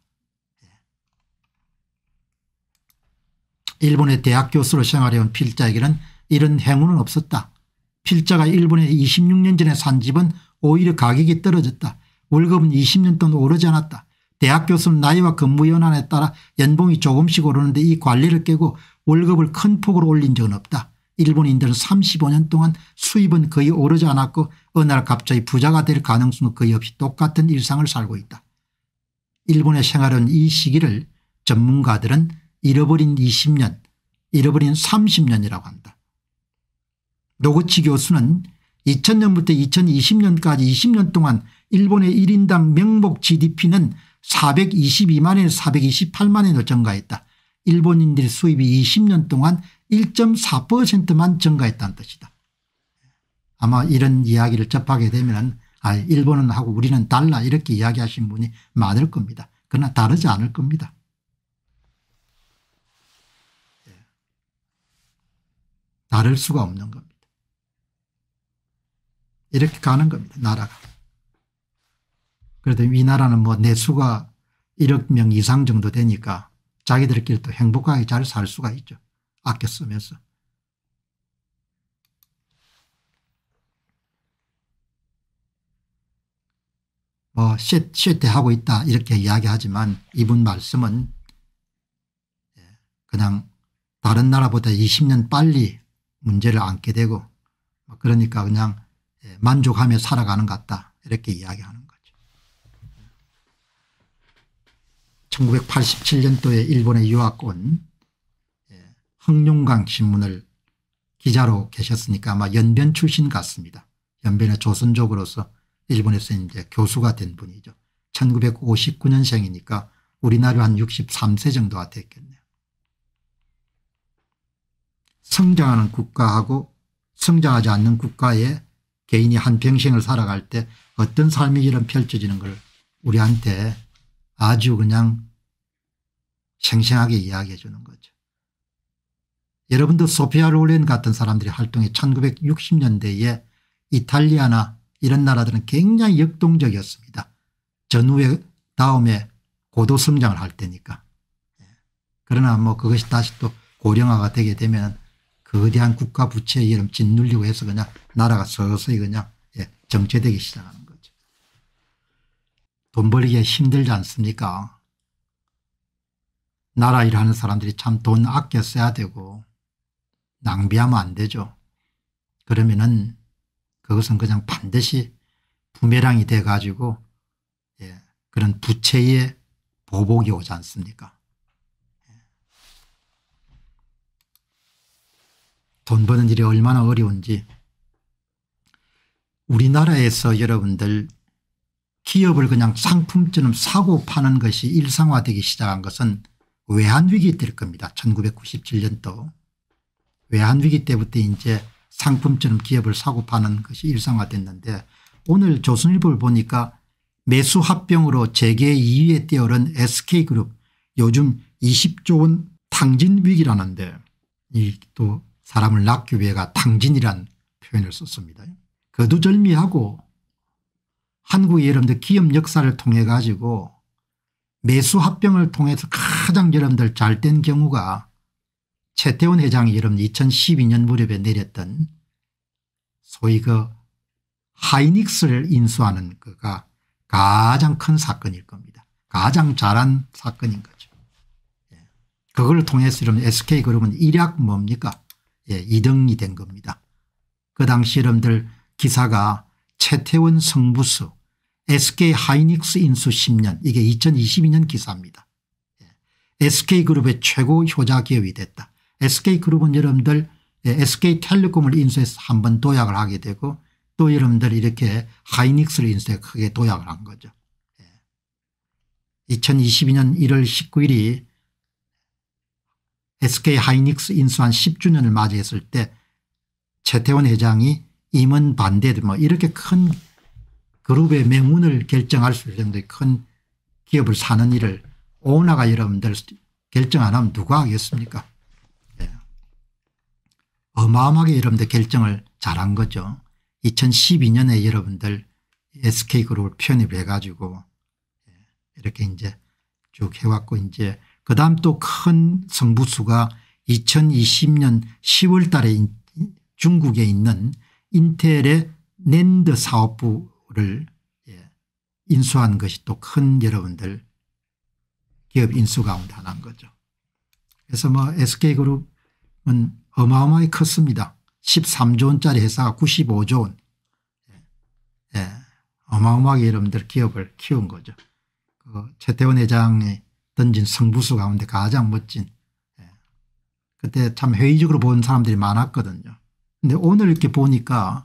일본의 대학 교수로 생활해온 필자에게는 이런 행운은 없었다. 필자가 일본에 26년 전에 산 집은 오히려 가격이 떨어졌다. 월급은 20년 동안 오르지 않았다. 대학 교수는 나이와 근무 연한에 따라 연봉이 조금씩 오르는데 이 관리를 깨고 월급을 큰 폭으로 올린 적은 없다. 일본인들은 35년 동안 수입은 거의 오르지 않았고 어느 날 갑자기 부자가 될 가능성은 거의 없이 똑같은 일상을 살고 있다. 일본에 생활한 이 시기를 전문가들은 잃어버린 20년, 잃어버린 30년이라고 한다. 노구치 교수는 2000년부터 2020년까지 20년 동안 일본의 1인당 명목 GDP는 422만에서 428만원으로 증가했다. 일본인들의 수입이 20년 동안 1.4%만 증가했다는 뜻이다. 아마 이런 이야기를 접하게 되면 일본은 하고 우리는 달라 이렇게 이야기하신 분이 많을 겁니다. 그러나 다르지 않을 겁니다. 다를 수가 없는 겁니다. 이렇게 가는 겁니다. 나라가. 그래도 이 나라는 뭐 내수가 1억 명 이상 정도 되니까 자기들끼리 또 행복하게 잘 살 수가 있죠. 아껴 쓰면서. 뭐 쇠퇴하고 있다 이렇게 이야기하지만 이분 말씀은 그냥 다른 나라보다 20년 빨리 문제를 안게 되고 그러니까 그냥 만족하며 살아가는 것 같다 이렇게 이야기하는 거죠. 1987년도에 일본에 유학 온 흥룡강 신문을 기자로 계셨으니까 아마 연변 출신 같습니다. 연변의 조선족으로서 일본에서 이제 교수가 된 분이죠. 1959년생이니까 우리나라 한 63세 정도가 됐겠네요. 성장하는 국가하고 성장하지 않는 국가에 개인이 한평생을 살아갈 때 어떤 삶이 이런 펼쳐지는 걸 우리한테 아주 그냥 생생하게 이야기해 주는 거죠. 여러분도 소피아 롤렌 같은 사람들이 활동해 1960년대에 이탈리아나 이런 나라들은 굉장히 역동적이었습니다. 전후에 다음에 고도 성장을 할 때니까. 그러나 뭐 그것이 다시 또 고령화가 되게 되면 거대한 국가 부채에 이름 짓눌리고 해서 그냥 나라가 서서히 그냥 정체되기 시작하는 거죠. 돈 벌기가 힘들지 않습니까? 나라 일하는 사람들이 참 돈 아껴 써야 되고 낭비하면 안 되죠. 그러면은 그것은 그냥 반드시 부메랑이 돼 가지고 그런 부채의 보복이 오지 않습니까? 돈 버는 일이 얼마나 어려운지 우리나라에서 여러분들 기업을 그냥 상품처럼 사고 파는 것이 일상화되기 시작한 것은 외환위기 때일 겁니다. 1997년도 외환위기 때부터 이제 상품처럼 기업을 사고 파는 것이 일상화됐는데 오늘 조선일보를 보니까 매수합병으로 재계 2위에 뛰어오른 SK그룹 요즘 20조 원 탕진위기라는데 이 또 사람을 낳기 위해가 탕진이란 표현을 썼습니다. 거두절미하고 한국의 여러분들 기업 역사를 통해 가지고 매수합병을 통해서 가장 여러분들 잘된 경우가 최태원 회장이 여러분 2012년 무렵에 내렸던 소위 그 하이닉스를 인수하는 그가 가장 큰 사건일 겁니다. 가장 잘한 사건인 거죠. 그걸 통해서 여러분 SK그룹은 일약 뭡니까? 2등이 된 겁니다. 그 당시 여러분들 기사가 최태원 성부수 SK 하이닉스 인수 10년 이게 2022년 기사입니다. SK그룹의 최고 효자 기업이 됐다. SK그룹은 여러분들 SK텔레콤을 인수해서 한번 도약을 하게 되고 또 여러분들 이렇게 하이닉스를 인수해 크게 도약을 한 거죠. 2022년 1월 19일이 SK 하이닉스 인수한 10주년을 맞이했을 때 최태원 회장이 임원 반대 뭐 이렇게 큰 그룹의 명운을 결정할 수 있을 정도의 큰 기업을 사는 일을 오나가 여러분들 결정 안 하면 누가 하겠습니까? 예. 어마어마하게 여러분들 결정을 잘한 거죠. 2012년에 여러분들 SK그룹을 편입해 가지고 이렇게 이제 쭉 해왔고, 이제 그다음 또 큰 성부수가 2020년 10월 달에 중국에 있는 인텔의 낸드 사업부를 인수한 것이 또 큰 여러분들 기업 인수 가운데 하나인 거죠. 그래서 뭐 SK그룹은 어마어마하게 컸습니다. 13조 원짜리 회사가 95조 원. 예. 어마어마하게 여러분들 기업을 키운 거죠. 그 최태원 회장이 던진 성부수 가운데 가장 멋진, 그때 참 회의적으로 본 사람들이 많았거든요. 근데 오늘 이렇게 보니까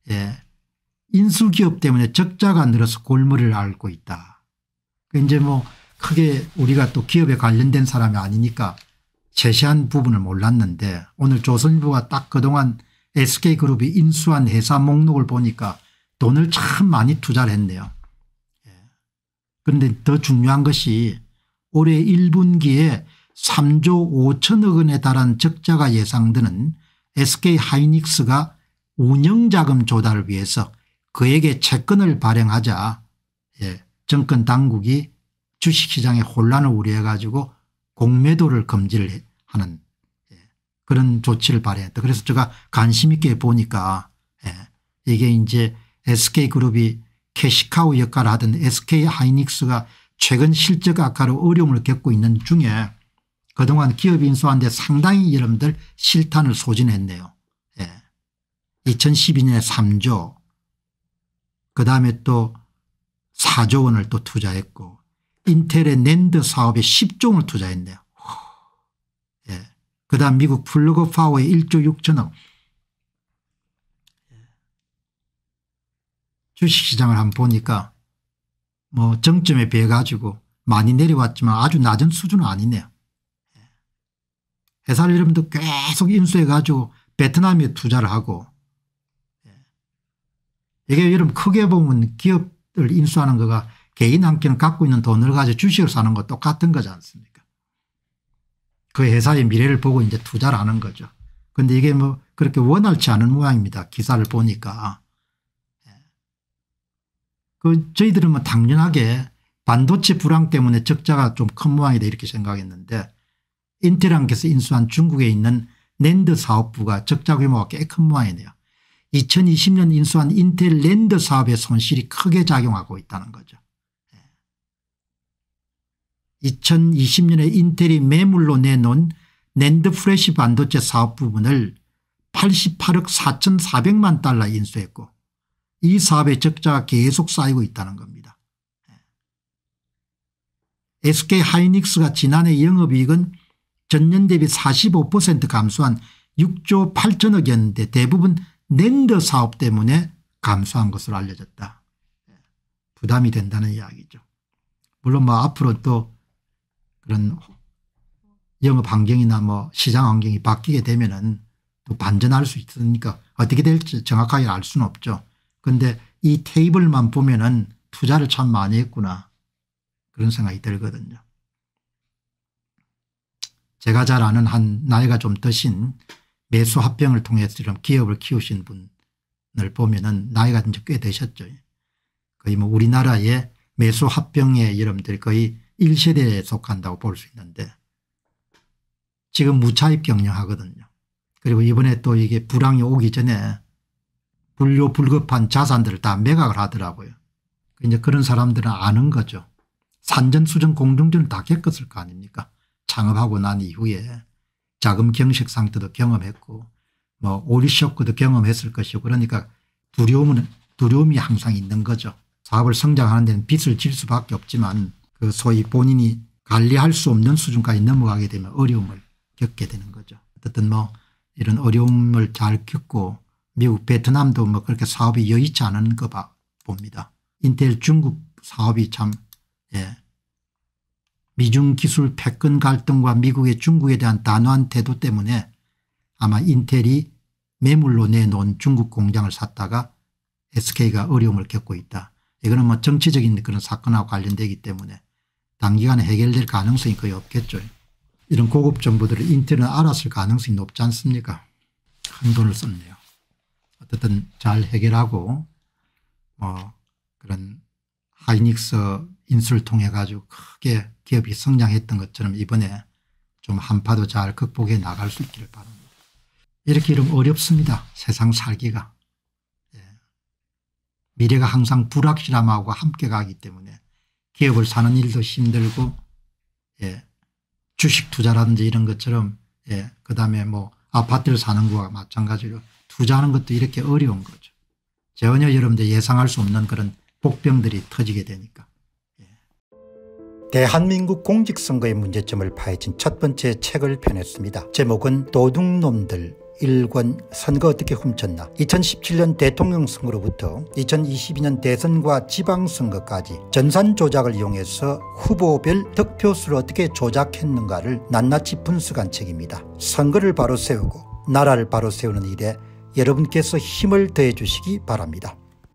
인수기업 때문에 적자가 늘어서 골머리를 앓고 있다. 이제 뭐 크게 우리가 또 기업에 관련된 사람이 아니니까 세세한 부분을 몰랐는데, 오늘 조선일보가 딱 그동안 SK그룹이 인수한 회사 목록을 보니까 돈을 참 많이 투자를 했네요. 그런데 더 중요한 것이 올해 1분기에 3조 5천억 원에 달한 적자가 예상되는 SK하이닉스가 운영자금 조달을 위해서 그에게 채권을 발행하자 정권 당국이 주식시장에 혼란을 우려해 가지고 공매도를 금지를 하는 그런 조치를 발행했다. 그래서 제가 관심 있게 보니까 이게 이제 SK그룹이 캐시카우 역할을 하던 SK하이닉스가 최근 실적 악화로 어려움을 겪고 있는 중에 그동안 기업 인수한 데 상당히 여러분들 실탄을 소진했네요. 2012년에 3조, 그다음에 또 4조 원을 또 투자했고, 인텔의 낸드 사업에 10조 원을 투자했네요. 그다음 미국 플러그 파워에 1조 6천억. 주식시장을 한번 보니까 뭐 정점에 비해 가지고 많이 내려왔지만 아주 낮은 수준은 아니네요. 회사를 여러분들 계속 인수해 가지고 베트남에 투자를 하고, 이게 여러분 크게 보면 기업을 인수하는 거가 개인 한 개는 갖고 있는 돈을 가지고 주식을 사는 거 똑같은 거지 않습니까? 그 회사의 미래를 보고 이제 투자를 하는 거죠. 그런데 이게 뭐 그렇게 원활치 않은 모양입니다. 기사를 보니까. 저희들은 뭐 당연하게 반도체 불황 때문에 적자가 좀 큰 모양이다 이렇게 생각했는데, 인텔한께서 인수한 중국에 있는 낸드 사업부가 적자 규모가 꽤 큰 모양이네요. 2020년 인수한 인텔 낸드 사업의 손실이 크게 작용하고 있다는 거죠. 2020년에 인텔이 매물로 내놓은 낸드 프레시 반도체 사업 부분을 88억 4,400만 달러 인수했고, 이 사업의 적자가 계속 쌓이고 있다는 겁니다. SK하이닉스가 지난해 영업이익은 전년 대비 45% 감소한 6조 8천억이었는데 대부분 낸드 사업 때문에 감소한 것으로 알려졌다. 부담이 된다는 이야기죠. 물론 뭐 앞으로 또 그런 영업 환경이나 뭐 시장 환경이 바뀌게 되면은 또 반전할 수 있으니까 어떻게 될지 정확하게 알 수는 없죠. 그런데 이 테이블만 보면은 투자를 참 많이 했구나 그런 생각이 들거든요. 제가 잘 아는 한 나이가 좀 드신 매수 합병을 통해서 이런 기업을 키우신 분을 보면은 나이가 이제 꽤 되셨죠. 거의 뭐 우리나라의 매수 합병의 여러분들이 거의 1세대에 속한다고 볼 수 있는데, 지금 무차입 경영하거든요. 그리고 이번에 또 이게 불황이 오기 전에 불급한 자산들을 다 매각을 하더라고요. 이제 그런 사람들은 아는 거죠. 산전수전 공중전을 다 겪었을 거 아닙니까? 창업하고 난 이후에 자금 경색 상태도 경험했고 뭐 오리쇼크도 경험했을 것이고, 그러니까 두려움이 항상 있는 거죠. 사업을 성장하는 데는 빚을 질 수밖에 없지만 그 소위 본인이 관리할 수 없는 수준까지 넘어가게 되면 어려움을 겪게 되는 거죠. 어쨌든 뭐 이런 어려움을 잘 겪고 미국 베트남도 뭐 그렇게 사업이 여의치 않은 거 봅니다. 인텔 중국 사업이 참 미중 기술 패권 갈등과 미국의 중국에 대한 단호한 태도 때문에 아마 인텔이 매물로 내놓은 중국 공장을 샀다가 SK가 어려움을 겪고 있다. 이거는 뭐 정치적인 그런 사건하고 관련되기 때문에 단기간에 해결될 가능성이 거의 없겠죠. 이런 고급 정보들을 인텔은 알았을 가능성이 높지 않습니까? 큰 돈을 썼네요. 어쨌든 잘 해결하고 그런 하이닉스 인수를 통해 가지고 크게 기업이 성장했던 것처럼 이번에 좀 한파도 잘 극복해 나갈 수 있기를 바랍니다. 이렇게 이러면 어렵습니다. 세상 살기가. 미래가 항상 불확실함하고 함께 가기 때문에 기업을 사는 일도 힘들고 주식 투자라든지 이런 것처럼 그다음에 뭐 아파트를 사는 거와 마찬가지로 투자하는 것도 이렇게 어려운 거죠. 전혀 여러분들 예상할 수 없는 그런 복병들이 터지게 되니까. 대한민국 공직선거의 문제점을 파헤친 첫 번째 책을 펴냈습니다. 제목은 도둑놈들 1권 선거 어떻게 훔쳤나. 2017년 대통령 선거로부터 2022년 대선과 지방선거까지 전산 조작을 이용해서 후보별 득표수를 어떻게 조작했는가를 낱낱이 분석한 책입니다. 선거를 바로 세우고 나라를 바로 세우는 일에 여러분께서 힘을 더해 주시기 바랍니다.